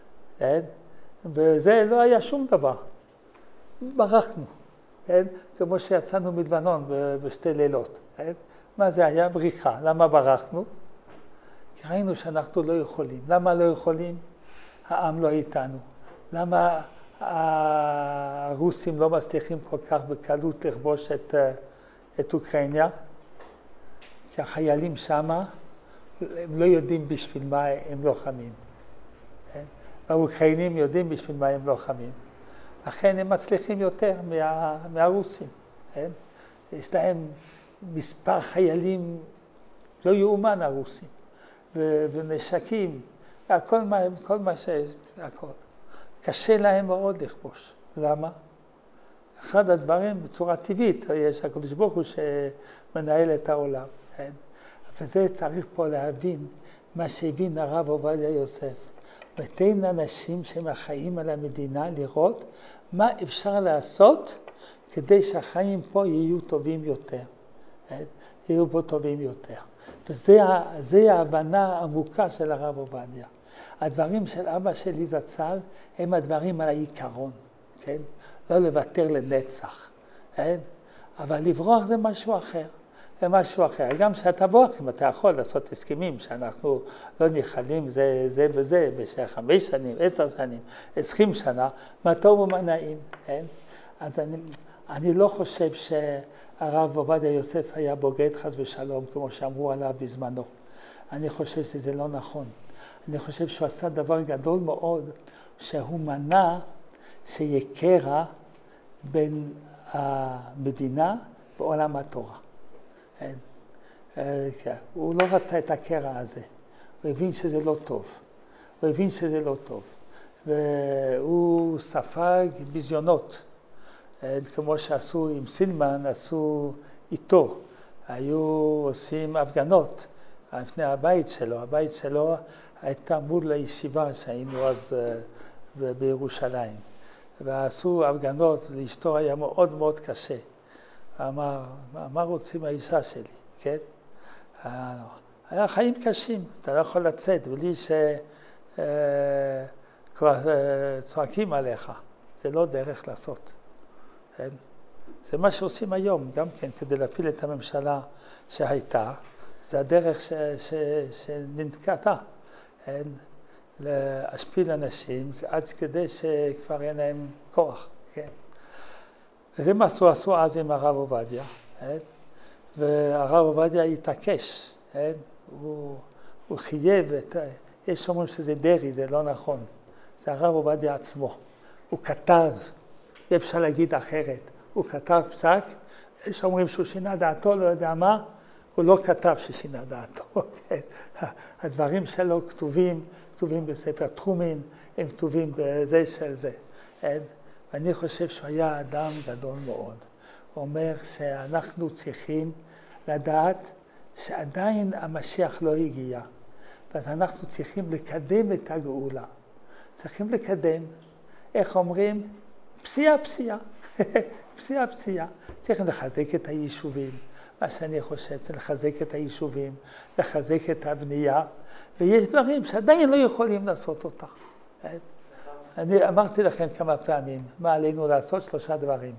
וזה לא היה שום דבר. ברחנו, כמו שיצאנו מלבנון בשתי לילות. מה זה היה? בריחה. למה ברחנו? כי ראינו שאנחנו לא יכולים. למה לא יכולים? העם לא איתנו. למה הרוסים לא מצליחים כל כך בקלות לכבוש את, את אוקראינה? כי החיילים שמה, הם לא יודעים בשביל מה הם לוחמים. האוקראינים יודעים בשביל מה הם לוחמים. לכן הם מצליחים יותר מה, מהרוסים. יש להם מספר חיילים לא יאומן הרוסים, ו- ונשקים, הכל מה, כל מה שיש, הכל. קשה להם מאוד לכבוש. למה? אחד הדברים בצורה טבעית, יש הקדוש ברוך הוא שמנהל את העולם. כן? וזה צריך פה להבין מה שהבין הרב עובדיה יוסף. ותן אנשים שמחיים על המדינה לראות מה אפשר לעשות כדי שהחיים פה יהיו טובים יותר. כן? יהיו פה טובים יותר. וזה ההבנה העמוקה של הרב עובדיה. הדברים של אבא שלי זצ"ל הם הדברים על העיקרון, כן? לא לוותר לנצח, כן? אבל לברוח זה משהו אחר, זה משהו אחר. גם שאתה בורח, אם אתה יכול לעשות הסכמים שאנחנו לא נכלים זה, זה וזה, בשביל חמש שנים, עשר שנים, עשרים שנה, מה טוב ומה נעים, כן? אז אני, אני לא חושב שהרב עובדיה יוסף היה בוגד חס ושלום, כמו שאמרו עליו בזמנו. אני חושב שזה לא נכון. אני חושב שהוא עשה דבר גדול מאוד, שהוא מנע שיהיה קרע בין המדינה ועולם התורה. הוא לא רצה את הקרע הזה, הוא הבין שזה לא טוב, הוא הבין שזה לא טוב. והוא ספג ביזיונות, כמו שעשו עם סילמן, עשו איתו, היו עושים הפגנות לפני הבית שלו, הבית שלו הייתה מול לישיבה שהיינו אז בירושלים. ועשו הפגנות, לאשתו היה מאוד מאוד קשה. אמר, מה רוצים האישה שלי, כן? היה חיים קשים, אתה לא יכול לצאת בלי שצועקים עליך. זה לא דרך לעשות. כן? זה מה שעושים היום, גם כן, כדי להפיל את הממשלה שהייתה. זה הדרך ש, ש, שננקטה, כן? להשפיל אנשים עד כדי שכבר אין להם כוח, כן? וזה מה שעשו אז עם הרב עובדיה, כן? והרב עובדיה התעקש, כן? הוא, הוא חייב את, יש שאומרים שזה דרי, זה לא נכון, זה הרב עובדיה עצמו, הוא כתב, אי אפשר להגיד אחרת, הוא כתב פסק, יש שאומרים שהוא שינה דעתו, לא יודע מה, הוא לא כתב ששינה דעתו, כן? הדברים שלו כתובים, כתובים בספר תחומין, הם כתובים בזה של זה, כן? ואני חושב שהוא היה אדם גדול מאוד. הוא אומר שאנחנו צריכים לדעת שעדיין המשיח לא הגיע, ואז אנחנו צריכים לקדם את הגאולה. צריכים לקדם, איך אומרים? פסיעה פסיעה, פסיעה פסיעה. צריכים לחזק את היישובים, מה שאני חושב, צריך לחזק את היישובים, לחזק את הבנייה, ויש דברים שעדיין לא יכולים לעשות אותה. אני אמרתי לכם כמה פעמים, מה עלינו לעשות? שלושה דברים.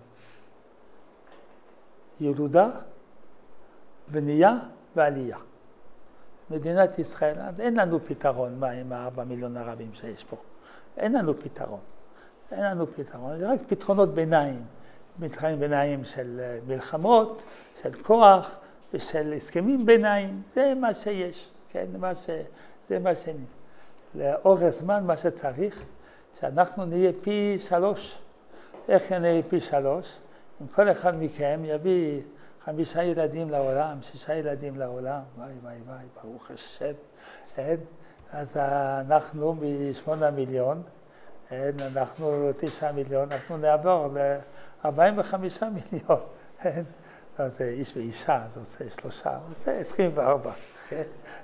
ילודה, בנייה ועלייה. מדינת ישראל, אין לנו פתרון, מה עם הארבע מיליון ערבים שיש פה. אין לנו פתרון. אין לנו פתרון, זה רק פתרונות ביניים. פתרונות ביניים של מלחמות, של כוח ושל הסכמים ביניים. זה מה שיש, כן? מה ש... זה מה שאני. לאורך זמן מה שצריך, שאנחנו נהיה פי שלוש. איך נהיה פי שלוש? אם כל אחד מכם יביא חמישה ילדים לעולם, שישה ילדים לעולם, וואי וואי וואי, ברוך השם, אין? אז אנחנו משמונה מיליון, אין? אנחנו תשעה מיליון, אנחנו נעבור ל-ארבעים וחמישה מיליון, אין? אז זה איש ואישה, זה עושה שלושה, זה עשרים וארבע, כן?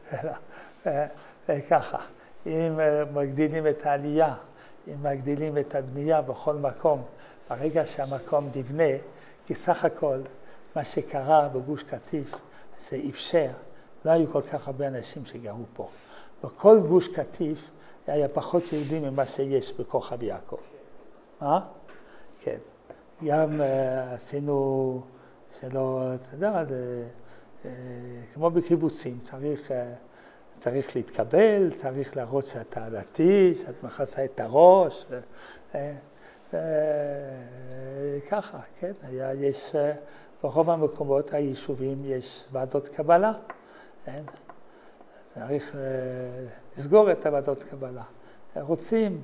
ככה, אם מגדילים את העלייה, אם מגדילים את הבנייה בכל מקום, ברגע שהמקום נבנה, כי סך הכל מה שקרה בגוש קטיף זה אפשר, לא היו כל כך הרבה אנשים שגרו פה. בכל גוש קטיף היה פחות יהודים ממה שיש בכוכב יעקב. מה? כן. גם uh, עשינו שלא, אתה יודע, זה, uh, כמו בקיבוצים, צריך, uh, צריך להתקבל, צריך להראות שאתה דתי, שאת מכסה את הראש, ו, uh, uh, ככה, כן? היה, יש... Uh, ברוב המקומות, היישובים, יש ועדות קבלה. כן? צריך לסגור את הוועדות קבלה. רוצים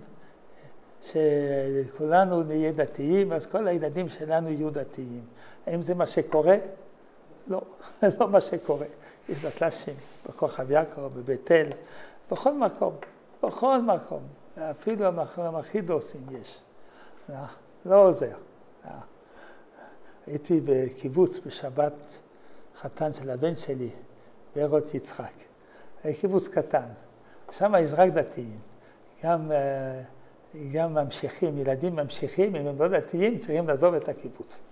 שכולנו נהיה דתיים, אז כל הילדים שלנו יהיו דתיים. האם זה מה שקורה? לא, לא מה שקורה. יש דתל"שים בכוכב יעקב, בבית אל, בכל מקום, בכל מקום. אפילו המקום הכי דוסים יש. לא עוזר. הייתי בקיבוץ בשבת חתן של הבן שלי, בארות יצחק. קיבוץ קטן. שם יש רק דתיים. גם, גם ממשיכים, ילדים ממשיכים, אם הם לא דתיים, צריכים לעזוב את הקיבוץ.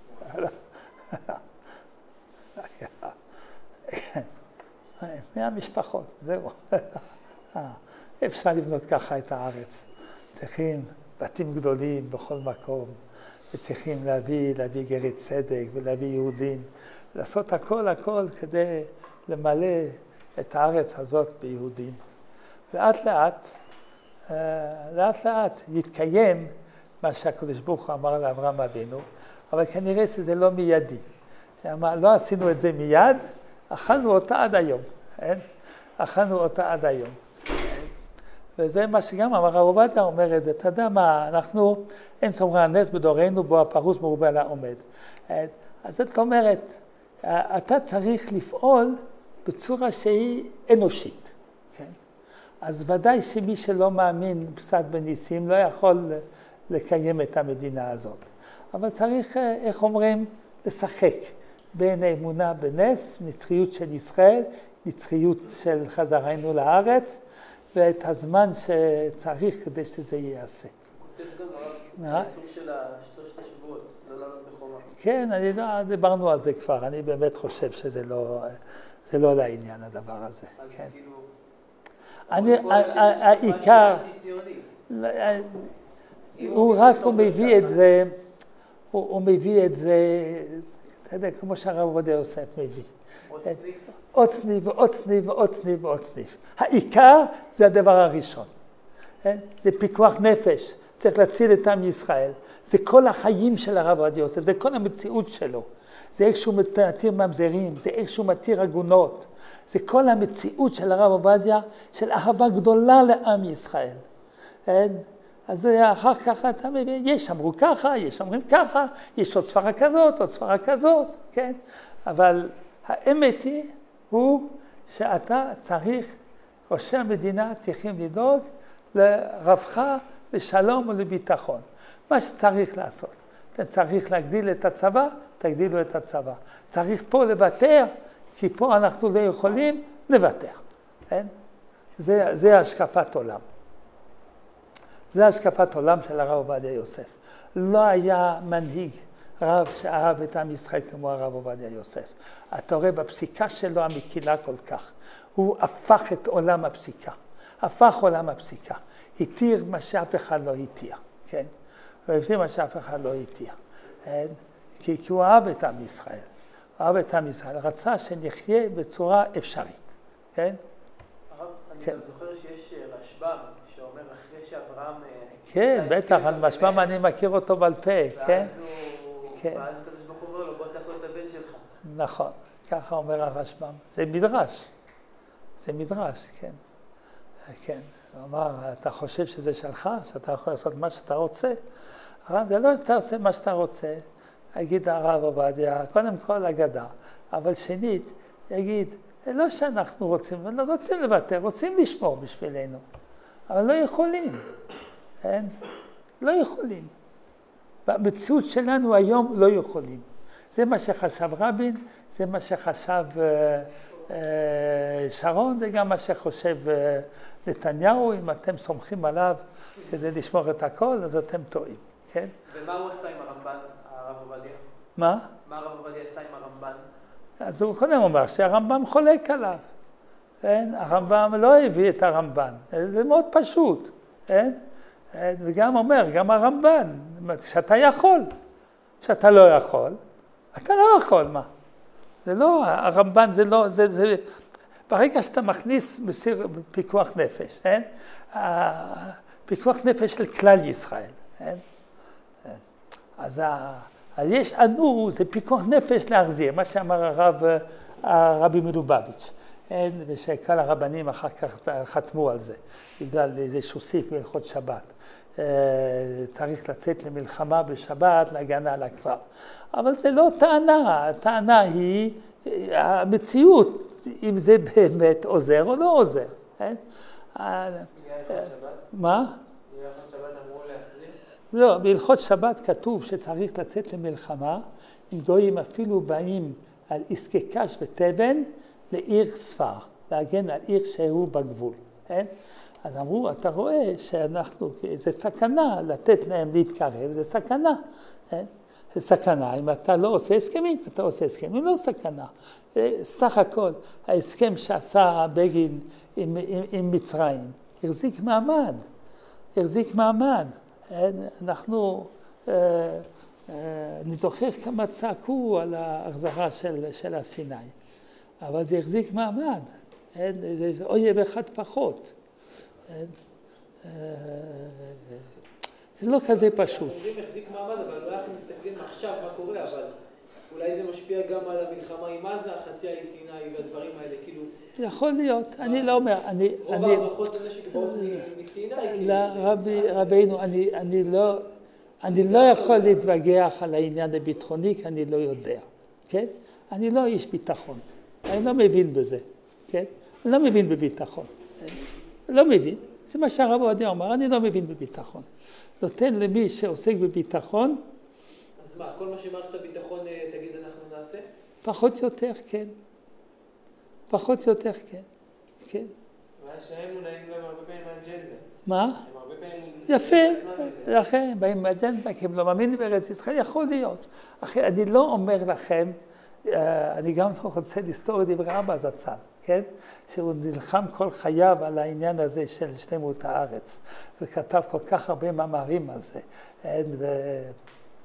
מהמשפחות, זהו. אפשר לבנות ככה את הארץ. צריכים בתים גדולים בכל מקום. וצריכים להביא, להביא גרי צדק ולהביא יהודים, לעשות הכל הכל כדי למלא את הארץ הזאת ביהודים. לאט לאט, לאט לאט יתקיים מה שהקדוש ברוך הוא אמר לאברהם אבינו, אבל כנראה שזה לא מיידי. שאמר, לא עשינו את זה מיד, אכלנו אותה עד היום. אין? אכלנו אותה עד היום. וזה מה שגם הרב עובדיה אומר את זה. אתה יודע מה, אנחנו, אין סומכי הנס בדורנו בו הפרוס מרובה לעומד. אז זאת אומרת, אתה צריך לפעול בצורה שהיא אנושית. כן? אז ודאי שמי שלא מאמין קצת בניסים לא יכול לקיים את המדינה הזאת. אבל צריך, איך אומרים, לשחק בין האמונה בנס, נצחיות של ישראל, נצחיות של חזרנו לארץ, ואת הזמן שצריך כדי שזה ייעשה. הוא כותב גם הרב, הסוג של שלושת השבועות, לא לעלות בחומה. כן, אני לא, דיברנו על זה כבר, אני באמת חושב שזה לא, זה לא לעניין הדבר הזה. אז כן. כאילו... אני, העיקר, הוא רק, הוא מביא את זה, הוא מביא את זה, אתה יודע, כמו שהרב עובדיה יוסף מביא. עוד סניף? עוד סניף ועוד סניף ועוד סניף ועוד סניף. העיקר זה הדבר הראשון. זה פיקוח נפש, צריך להציל את עם ישראל. זה כל החיים של הרב עובדיה יוסף, זה כל המציאות שלו. זה איך שהוא מתיר ממזרים, זה איך שהוא מתיר עגונות. זה כל המציאות של הרב עובדיה, של אהבה גדולה לעם ישראל. אז אחר כך אתה מבין, יש אמרו ככה, יש אמרים ככה, יש עוד ספרה כזאת, עוד ספרה כזאת, כן? אבל האמת היא, הוא שאתה צריך, ראשי המדינה צריכים לדאוג לרווחה, לשלום ולביטחון. מה שצריך לעשות. אתה צריך להגדיל את הצבא, תגדילו את הצבא. צריך פה לוותר, כי פה אנחנו לא יכולים לוותר. כן? זה, זה השקפת עולם. זה השקפת עולם של הרב עובדיה יוסף. לא היה מנהיג רב שאהב את עם ישראל כמו הרב עובדיה יוסף. אתה רואה בפסיקה שלו המקילה כל כך. הוא הפך את עולם הפסיקה. הפך עולם הפסיקה. התיר מה שאף אחד לא התיר. כן? הוא הביא מה שאף אחד לא התיר. כי, כי הוא אהב את עם ישראל. הוא אהב את עם ישראל. רצה שנחיה בצורה אפשרית. כן? הרב, אני כן. זוכר שיש רשב"ם שאומר אחרי שאברהם... כן, בטח, על רשב"ם אני מכיר אותו בעל פה, כן? ואז הוא... כן. ואז הקדוש ברוך הוא אומר לו, בוא תקול את הבן שלך. נכון, ככה אומר הרשב"ם. זה מדרש. זה מדרש, כן. כן. הוא אמר, אתה חושב שזה שלך, שאתה יכול לעשות מה שאתה רוצה? הרב, זה לא אתה עושה מה שאתה רוצה. יגיד הרב עובדיה, קודם כל אגדה, אבל שנית, יגיד, לא שאנחנו רוצים, לא רוצים לוותר, רוצים לשמור בשבילנו, אבל לא יכולים, כן? לא יכולים. במציאות שלנו היום לא יכולים. זה מה שחשב רבין, זה מה שחשב אה, אה, שרון, זה גם מה שחושב אה, נתניהו, אם אתם סומכים עליו כדי לשמור את הכל, אז אתם טועים, כן? ומה הוא עשה עם הרמב"ן, הרב עובדיה? מה? מה הרב עובדיה עשה עם הרמב"ן? אז הוא קודם אומר שהרמב"ם חולק עליו, כן? הרמב"ם לא הביא את הרמב"ן, זה מאוד פשוט, כן? וגם אומר, גם הרמב"ן, שאתה יכול, שאתה לא יכול, אתה לא יכול, מה? זה לא, הרמב"ן זה לא, זה, זה, ברגע שאתה מכניס מסיר פיקוח נפש, כן? פיקוח נפש של כלל ישראל, כן? אז יש ענו, זה פיקוח נפש להחזיר, מה שאמר הרב, הרבי מלובביץ', ושכל הרבנים אחר כך חתמו על זה, בגלל איזשהו סעיף בהלכות שבת. צריך לצאת למלחמה בשבת, להגנה על הכפר. אבל זה לא טענה, הטענה היא המציאות, אם זה באמת עוזר או לא עוזר. מה? לא, בהלכות שבת כתוב שצריך לצאת למלחמה, אם גויים אפילו באים על עסקי קש ותבן לעיר ספר, להגן על עיר שהוא בגבול. אז אמרו, אתה רואה שאנחנו, זה סכנה לתת להם להתקרב, זה סכנה. זה סכנה, אם אתה לא עושה הסכמים, אתה עושה הסכמים, לא סכנה. סך הכל, ההסכם שעשה בגין עם, עם, עם מצרים, החזיק מעמד, החזיק מעמד. אנחנו, אני זוכר כמה צעקו על ההחזרה של, של הסיני, אבל זה החזיק מעמד, זה אויב אחד פחות. זה לא כזה פשוט. אומרים החזיק מעמד, אבל לא אנחנו מסתכלים עכשיו מה קורה, אבל אולי זה משפיע גם על המלחמה עם עזה, חצי האי סיני והדברים האלה, כאילו... יכול להיות, אני לא אומר, אני... רוב ההברחות הנשק באות מסיני, כאילו... רבינו, אני לא... אני לא יכול להתווכח על העניין הביטחוני, כי אני לא יודע, כן? אני לא איש ביטחון, אני לא מבין בזה, כן? אני לא מבין בביטחון, לא מבין. זה מה שהרב עובדיה אומר, אני לא מבין בביטחון. נותן למי שעוסק בביטחון... אז מה, כל מה שמערכת הביטחון תגיד אנחנו נעשה? פחות יותר, כן. פחות יותר, כן. כן. מה שהם נעים להם הרבה פעמים מהאג'נדה. מה? הם הרבה פעמים... יפה, לכן, באים מהאג'נדה, כי הם לא מאמינים בארץ ישראל, יכול להיות. אחרי, אני לא אומר לכם, אני גם לא רוצה לסתור את דברי אבא זצ"ל, כן? שהוא נלחם כל חייו על העניין הזה של שלמות הארץ, וכתב כל כך הרבה מאמרים על זה. ו...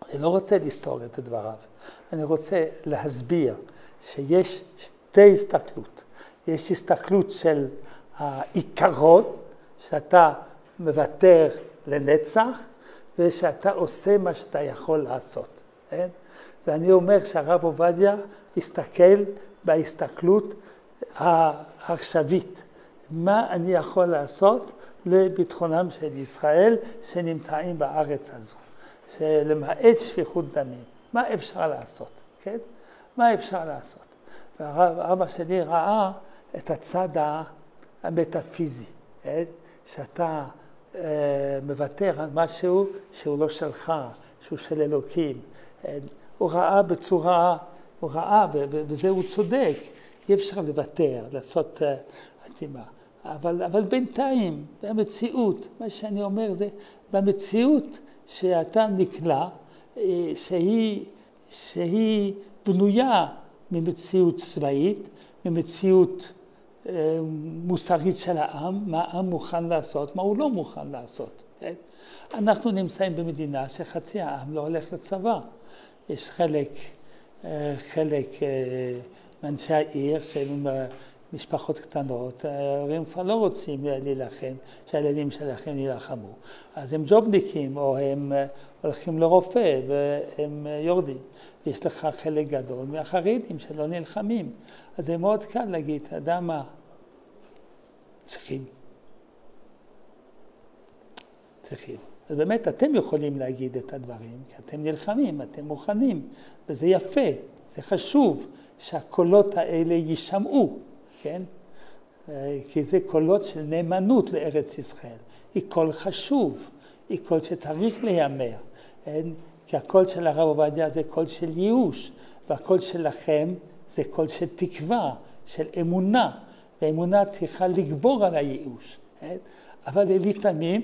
אני לא רוצה לסתור את דבריו, אני רוצה להסביר שיש שתי הסתכלות. יש הסתכלות של העיקרון, שאתה מוותר לנצח, ושאתה עושה מה שאתה יכול לעשות. כן? ואני אומר שהרב עובדיה הסתכל בהסתכלות העכשווית. מה אני יכול לעשות לביטחונם של ישראל שנמצאים בארץ הזו? שלמעט שפיכות דמים. מה אפשר לעשות? כן? מה אפשר לעשות? והרב שלי ראה את הצד המטאפיזי, כן? שאתה אה, מוותר על משהו שהוא לא שלך, שהוא של אלוקים. הוא ראה בצורה, הוא ראה, וזה הוא צודק, אי אפשר לוותר, לעשות עתימה. אבל, אבל בינתיים, במציאות, מה שאני אומר זה, במציאות שאתה נקלע, שהיא, שהיא בנויה ממציאות צבאית, ממציאות מוסרית של העם, מה העם מוכן לעשות, מה הוא לא מוכן לעשות. כן? אנחנו נמצאים במדינה שחצי העם לא הולך לצבא. יש חלק, חלק מאנשי העיר שהם משפחות קטנות, הם כבר לא רוצים להילחם, שהילדים שלכם יילחמו. אז הם ג'ובניקים או הם הולכים לרופא והם יורדים. יש לך חלק גדול מהחרדים שלא נלחמים. אז זה מאוד קל להגיד, אדם מה? צריכים. צריכים. אז באמת אתם יכולים להגיד את הדברים, כי אתם נלחמים, אתם מוכנים, וזה יפה, זה חשוב שהקולות האלה יישמעו, כן? כי זה קולות של נאמנות לארץ ישראל. היא קול חשוב, היא קול שצריך להיאמר. כי הקול של הרב עובדיה זה קול של ייאוש, והקול שלכם זה קול של תקווה, של אמונה, ואמונה צריכה לגבור על הייאוש. אבל לפעמים,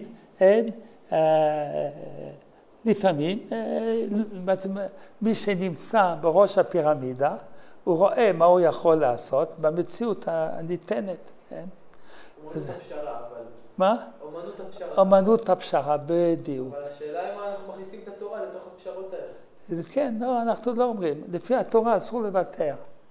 לפעמים, מי שנמצא בראש הפירמידה, הוא רואה מה הוא יכול לעשות במציאות הניתנת. אומנות הפשרה, אבל... מה? אומנות הפשרה. אומנות הפשרה, בדיוק. אבל השאלה היא מה אנחנו מכניסים את התורה לתוך הפשרות האלה. כן, לא, אנחנו לא אומרים. לפי התורה אסור לוותר.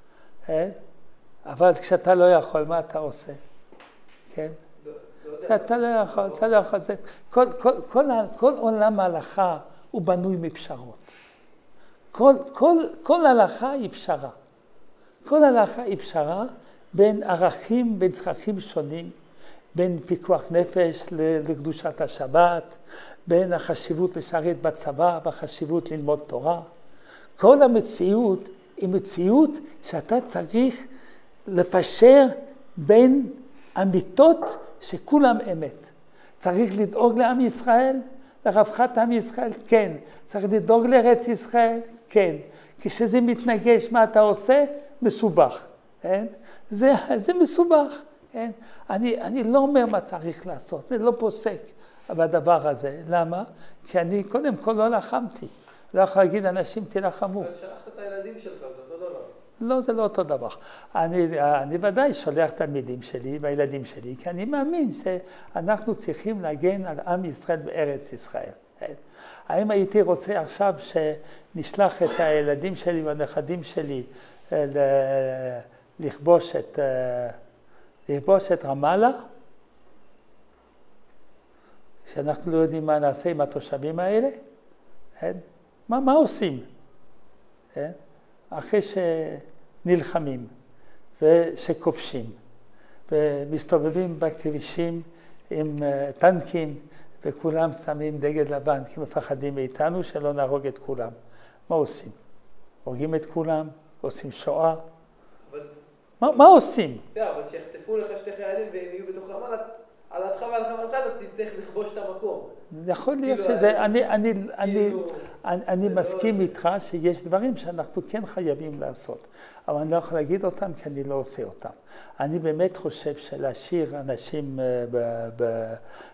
אבל כשאתה לא יכול, מה אתה עושה? כן? אתה לא יכול, אתה לא יכול. כל, כל, כל, כל עולם ההלכה הוא בנוי מפשרות. כל, כל, כל הלכה היא פשרה. כל הלכה היא פשרה בין ערכים, בין צרכים שונים, בין פיקוח נפש לקדושת השבת, בין החשיבות לשרת בצבא והחשיבות ללמוד תורה. כל המציאות היא מציאות שאתה צריך לפשר בין אמיתות שכולם אמת. צריך לדאוג לעם ישראל, לרווחת עם ישראל, כן. צריך לדאוג לארץ ישראל, כן. כשזה מתנגש, מה אתה עושה? מסובך. כן? זה, זה מסובך. כן? אני, אני לא אומר מה צריך לעשות, אני לא פוסק בדבר הזה. למה? כי אני קודם כל לא לחמתי. לא יכול להגיד אנשים תלחמו. אבל שלחת את הילדים שלך, זה אותו דבר. לא, זה לא אותו דבר. אני, אני ודאי שולח את המילים שלי והילדים שלי, כי אני מאמין שאנחנו צריכים להגן על עם ישראל בארץ ישראל. האם הייתי רוצה עכשיו שנשלח את הילדים שלי והנכדים שלי לכבוש את, לכבוש את רמאללה? שאנחנו לא יודעים מה נעשה עם התושבים האלה? מה, מה עושים? אחרי שנלחמים ושכובשים ומסתובבים בכבישים עם טנקים וכולם שמים דגל לבן כי מפחדים מאיתנו שלא נהרוג את כולם. מה עושים? הורגים את כולם? עושים שואה? אבל... מה, מה עושים? בסדר, אבל שיחטפו לך שתי חיילים והם יהיו בתוך רמאללה, על אפך ועל חמתך אתה תצטרך לכבוש את המקום. יכול להיות שזה, אני, אני, אני, אני מסכים איתך שיש דברים שאנחנו כן חייבים לעשות, אבל אני לא יכול להגיד אותם כי אני לא עושה אותם. אני באמת חושב שלהשאיר אנשים ב... ב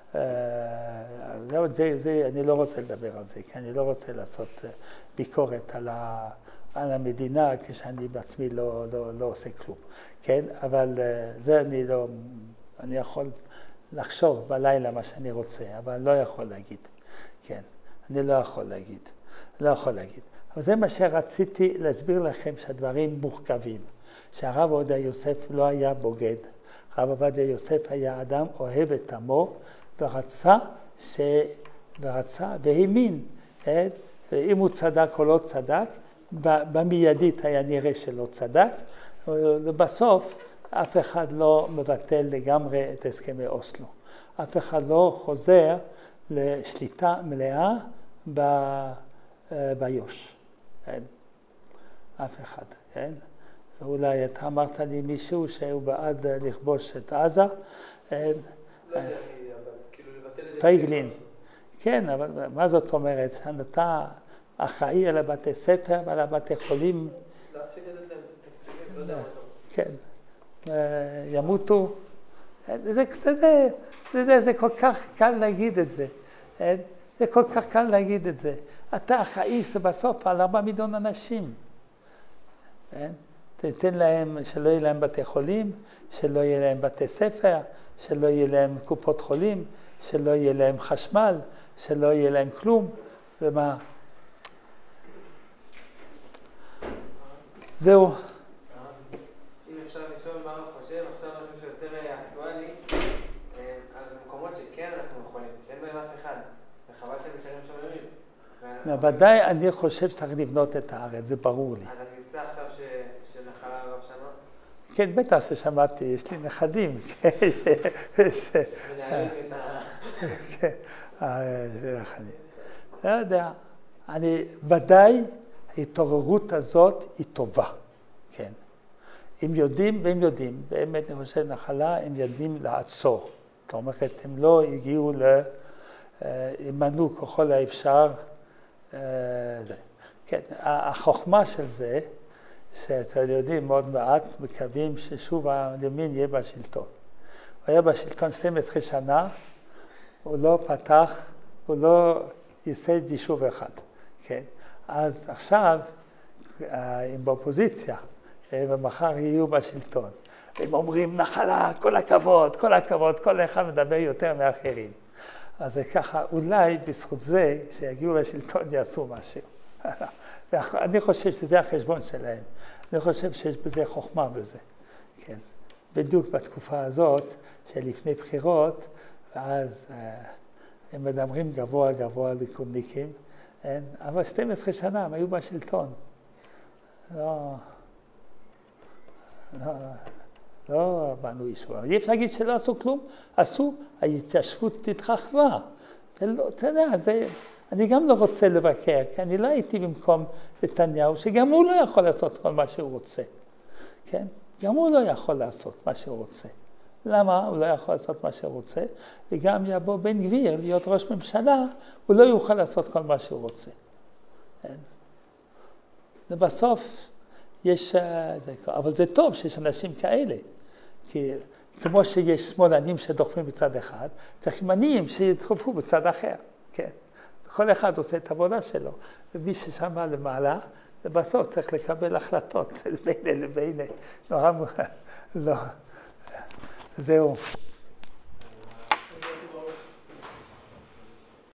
זה, זה, אני לא רוצה לדבר על זה, כי אני לא רוצה לעשות ביקורת על, ה, על המדינה כשאני בעצמי לא, לא, לא עושה כלום, כן? אבל זה אני לא, אני יכול לחשוב בלילה מה שאני רוצה, אבל אני לא יכול להגיד, כן? אני לא יכול להגיד. לא יכול להגיד. אבל זה מה שרציתי להסביר לכם, שהדברים מורכבים. שהרב עובדיה יוסף לא היה בוגד. הרב עובדיה יוסף היה אדם אוהב את עמו, ורצה, ש... ורצה והאמין. אם הוא צדק או לא צדק, במיידית היה נראה שלא צדק, ובסוף אף אחד לא מבטל לגמרי את הסכמי אוסלו. אף אחד לא חוזר לשליטה מלאה ב... ביוש. כן? אף אחד, כן? ואולי אתה אמרת לי מישהו שהוא בעד לכבוש את עזה. לא יודע, אבל כאילו לבטל את זה... פייגלין. כן, אבל מה זאת אומרת? אתה אחראי על הבתי ספר ועל הבתי חולים. להפסיק את זה, לא יודע מה טוב. כן, ימותו. זה, זה, זה, זה כל כך קל להגיד את זה. זה כל כך קל להגיד את זה. אתה אחראי בסוף על ארבעה מיליון אנשים. תתן להם, שלא יהיה להם בתי חולים, שלא יהיה להם בתי ספר, שלא יהיה להם קופות חולים, שלא יהיה להם חשמל, שלא יהיה להם כלום. ומה? זהו. אם אפשר לשאול מה הוא חושב, עכשיו אני חושב שיותר אקטואלי, על מקומות שכן אנחנו יכולים, שאין בהם אף אחד, וחבל שהם משלמים שומרים. בוודאי אני חושב שצריך לבנות את הארץ, זה ברור לי. אז המבצע עכשיו שנחלה הרב שמה? כן, בטח ששמעתי, יש לי נכדים. מנהלים את ה... כן, לא יודע. אני, ודאי, ההתעוררות הזאת היא טובה, כן. הם יודעים, והם יודעים, באמת אני חושב נחלה, הם יודעים לעצור. זאת אומרת, הם לא הגיעו ל... ימנו ככל האפשר. כן, החוכמה של זה, שאתם יודעים מאוד מעט, מקווים ששוב הימין יהיה בשלטון. הוא היה בשלטון שתים עשרה שנה, הוא לא פתח, הוא לא ייסד יישוב אחד, כן. אז עכשיו, הם באופוזיציה, ומחר יהיו בשלטון. הם אומרים, נחלה, כל הכבוד, כל הכבוד, כל אחד מדבר יותר מאחרים. אז זה ככה, אולי בזכות זה, שיגיעו לשלטון יעשו משהו. אני חושב שזה החשבון שלהם. אני חושב שיש בזה חוכמה בזה. כן. בדיוק בתקופה הזאת, שלפני בחירות, ואז הם מדברים גבוה גבוה ליכודניקים, אבל שתים עשרה שנה הם היו בשלטון. לא, לא, לא באנו אישור. אי אפשר להגיד שלא עשו כלום, עשו, ההתיישבות תתרחבה. אתה יודע, זה, אני גם לא רוצה לבקר, כי אני לא הייתי במקום נתניהו, שגם הוא לא יכול לעשות כל מה שהוא רוצה. כן? גם הוא לא יכול לעשות מה שהוא רוצה. למה? הוא לא יכול לעשות מה שהוא רוצה, וגם יבוא בן גביר להיות ראש ממשלה, הוא לא יוכל לעשות כל מה שהוא רוצה. כן? ובסוף יש, אבל זה טוב שיש אנשים כאלה, כי כמו שיש שמאלנים שדוחפים בצד אחד, צריך ימנים שידחפו בצד אחר, כן? כל אחד עושה את העבודה שלו, ומי ששמע למעלה, ובסוף צריך לקבל החלטות בין אלה לבין אלה. לא, לא, זהו.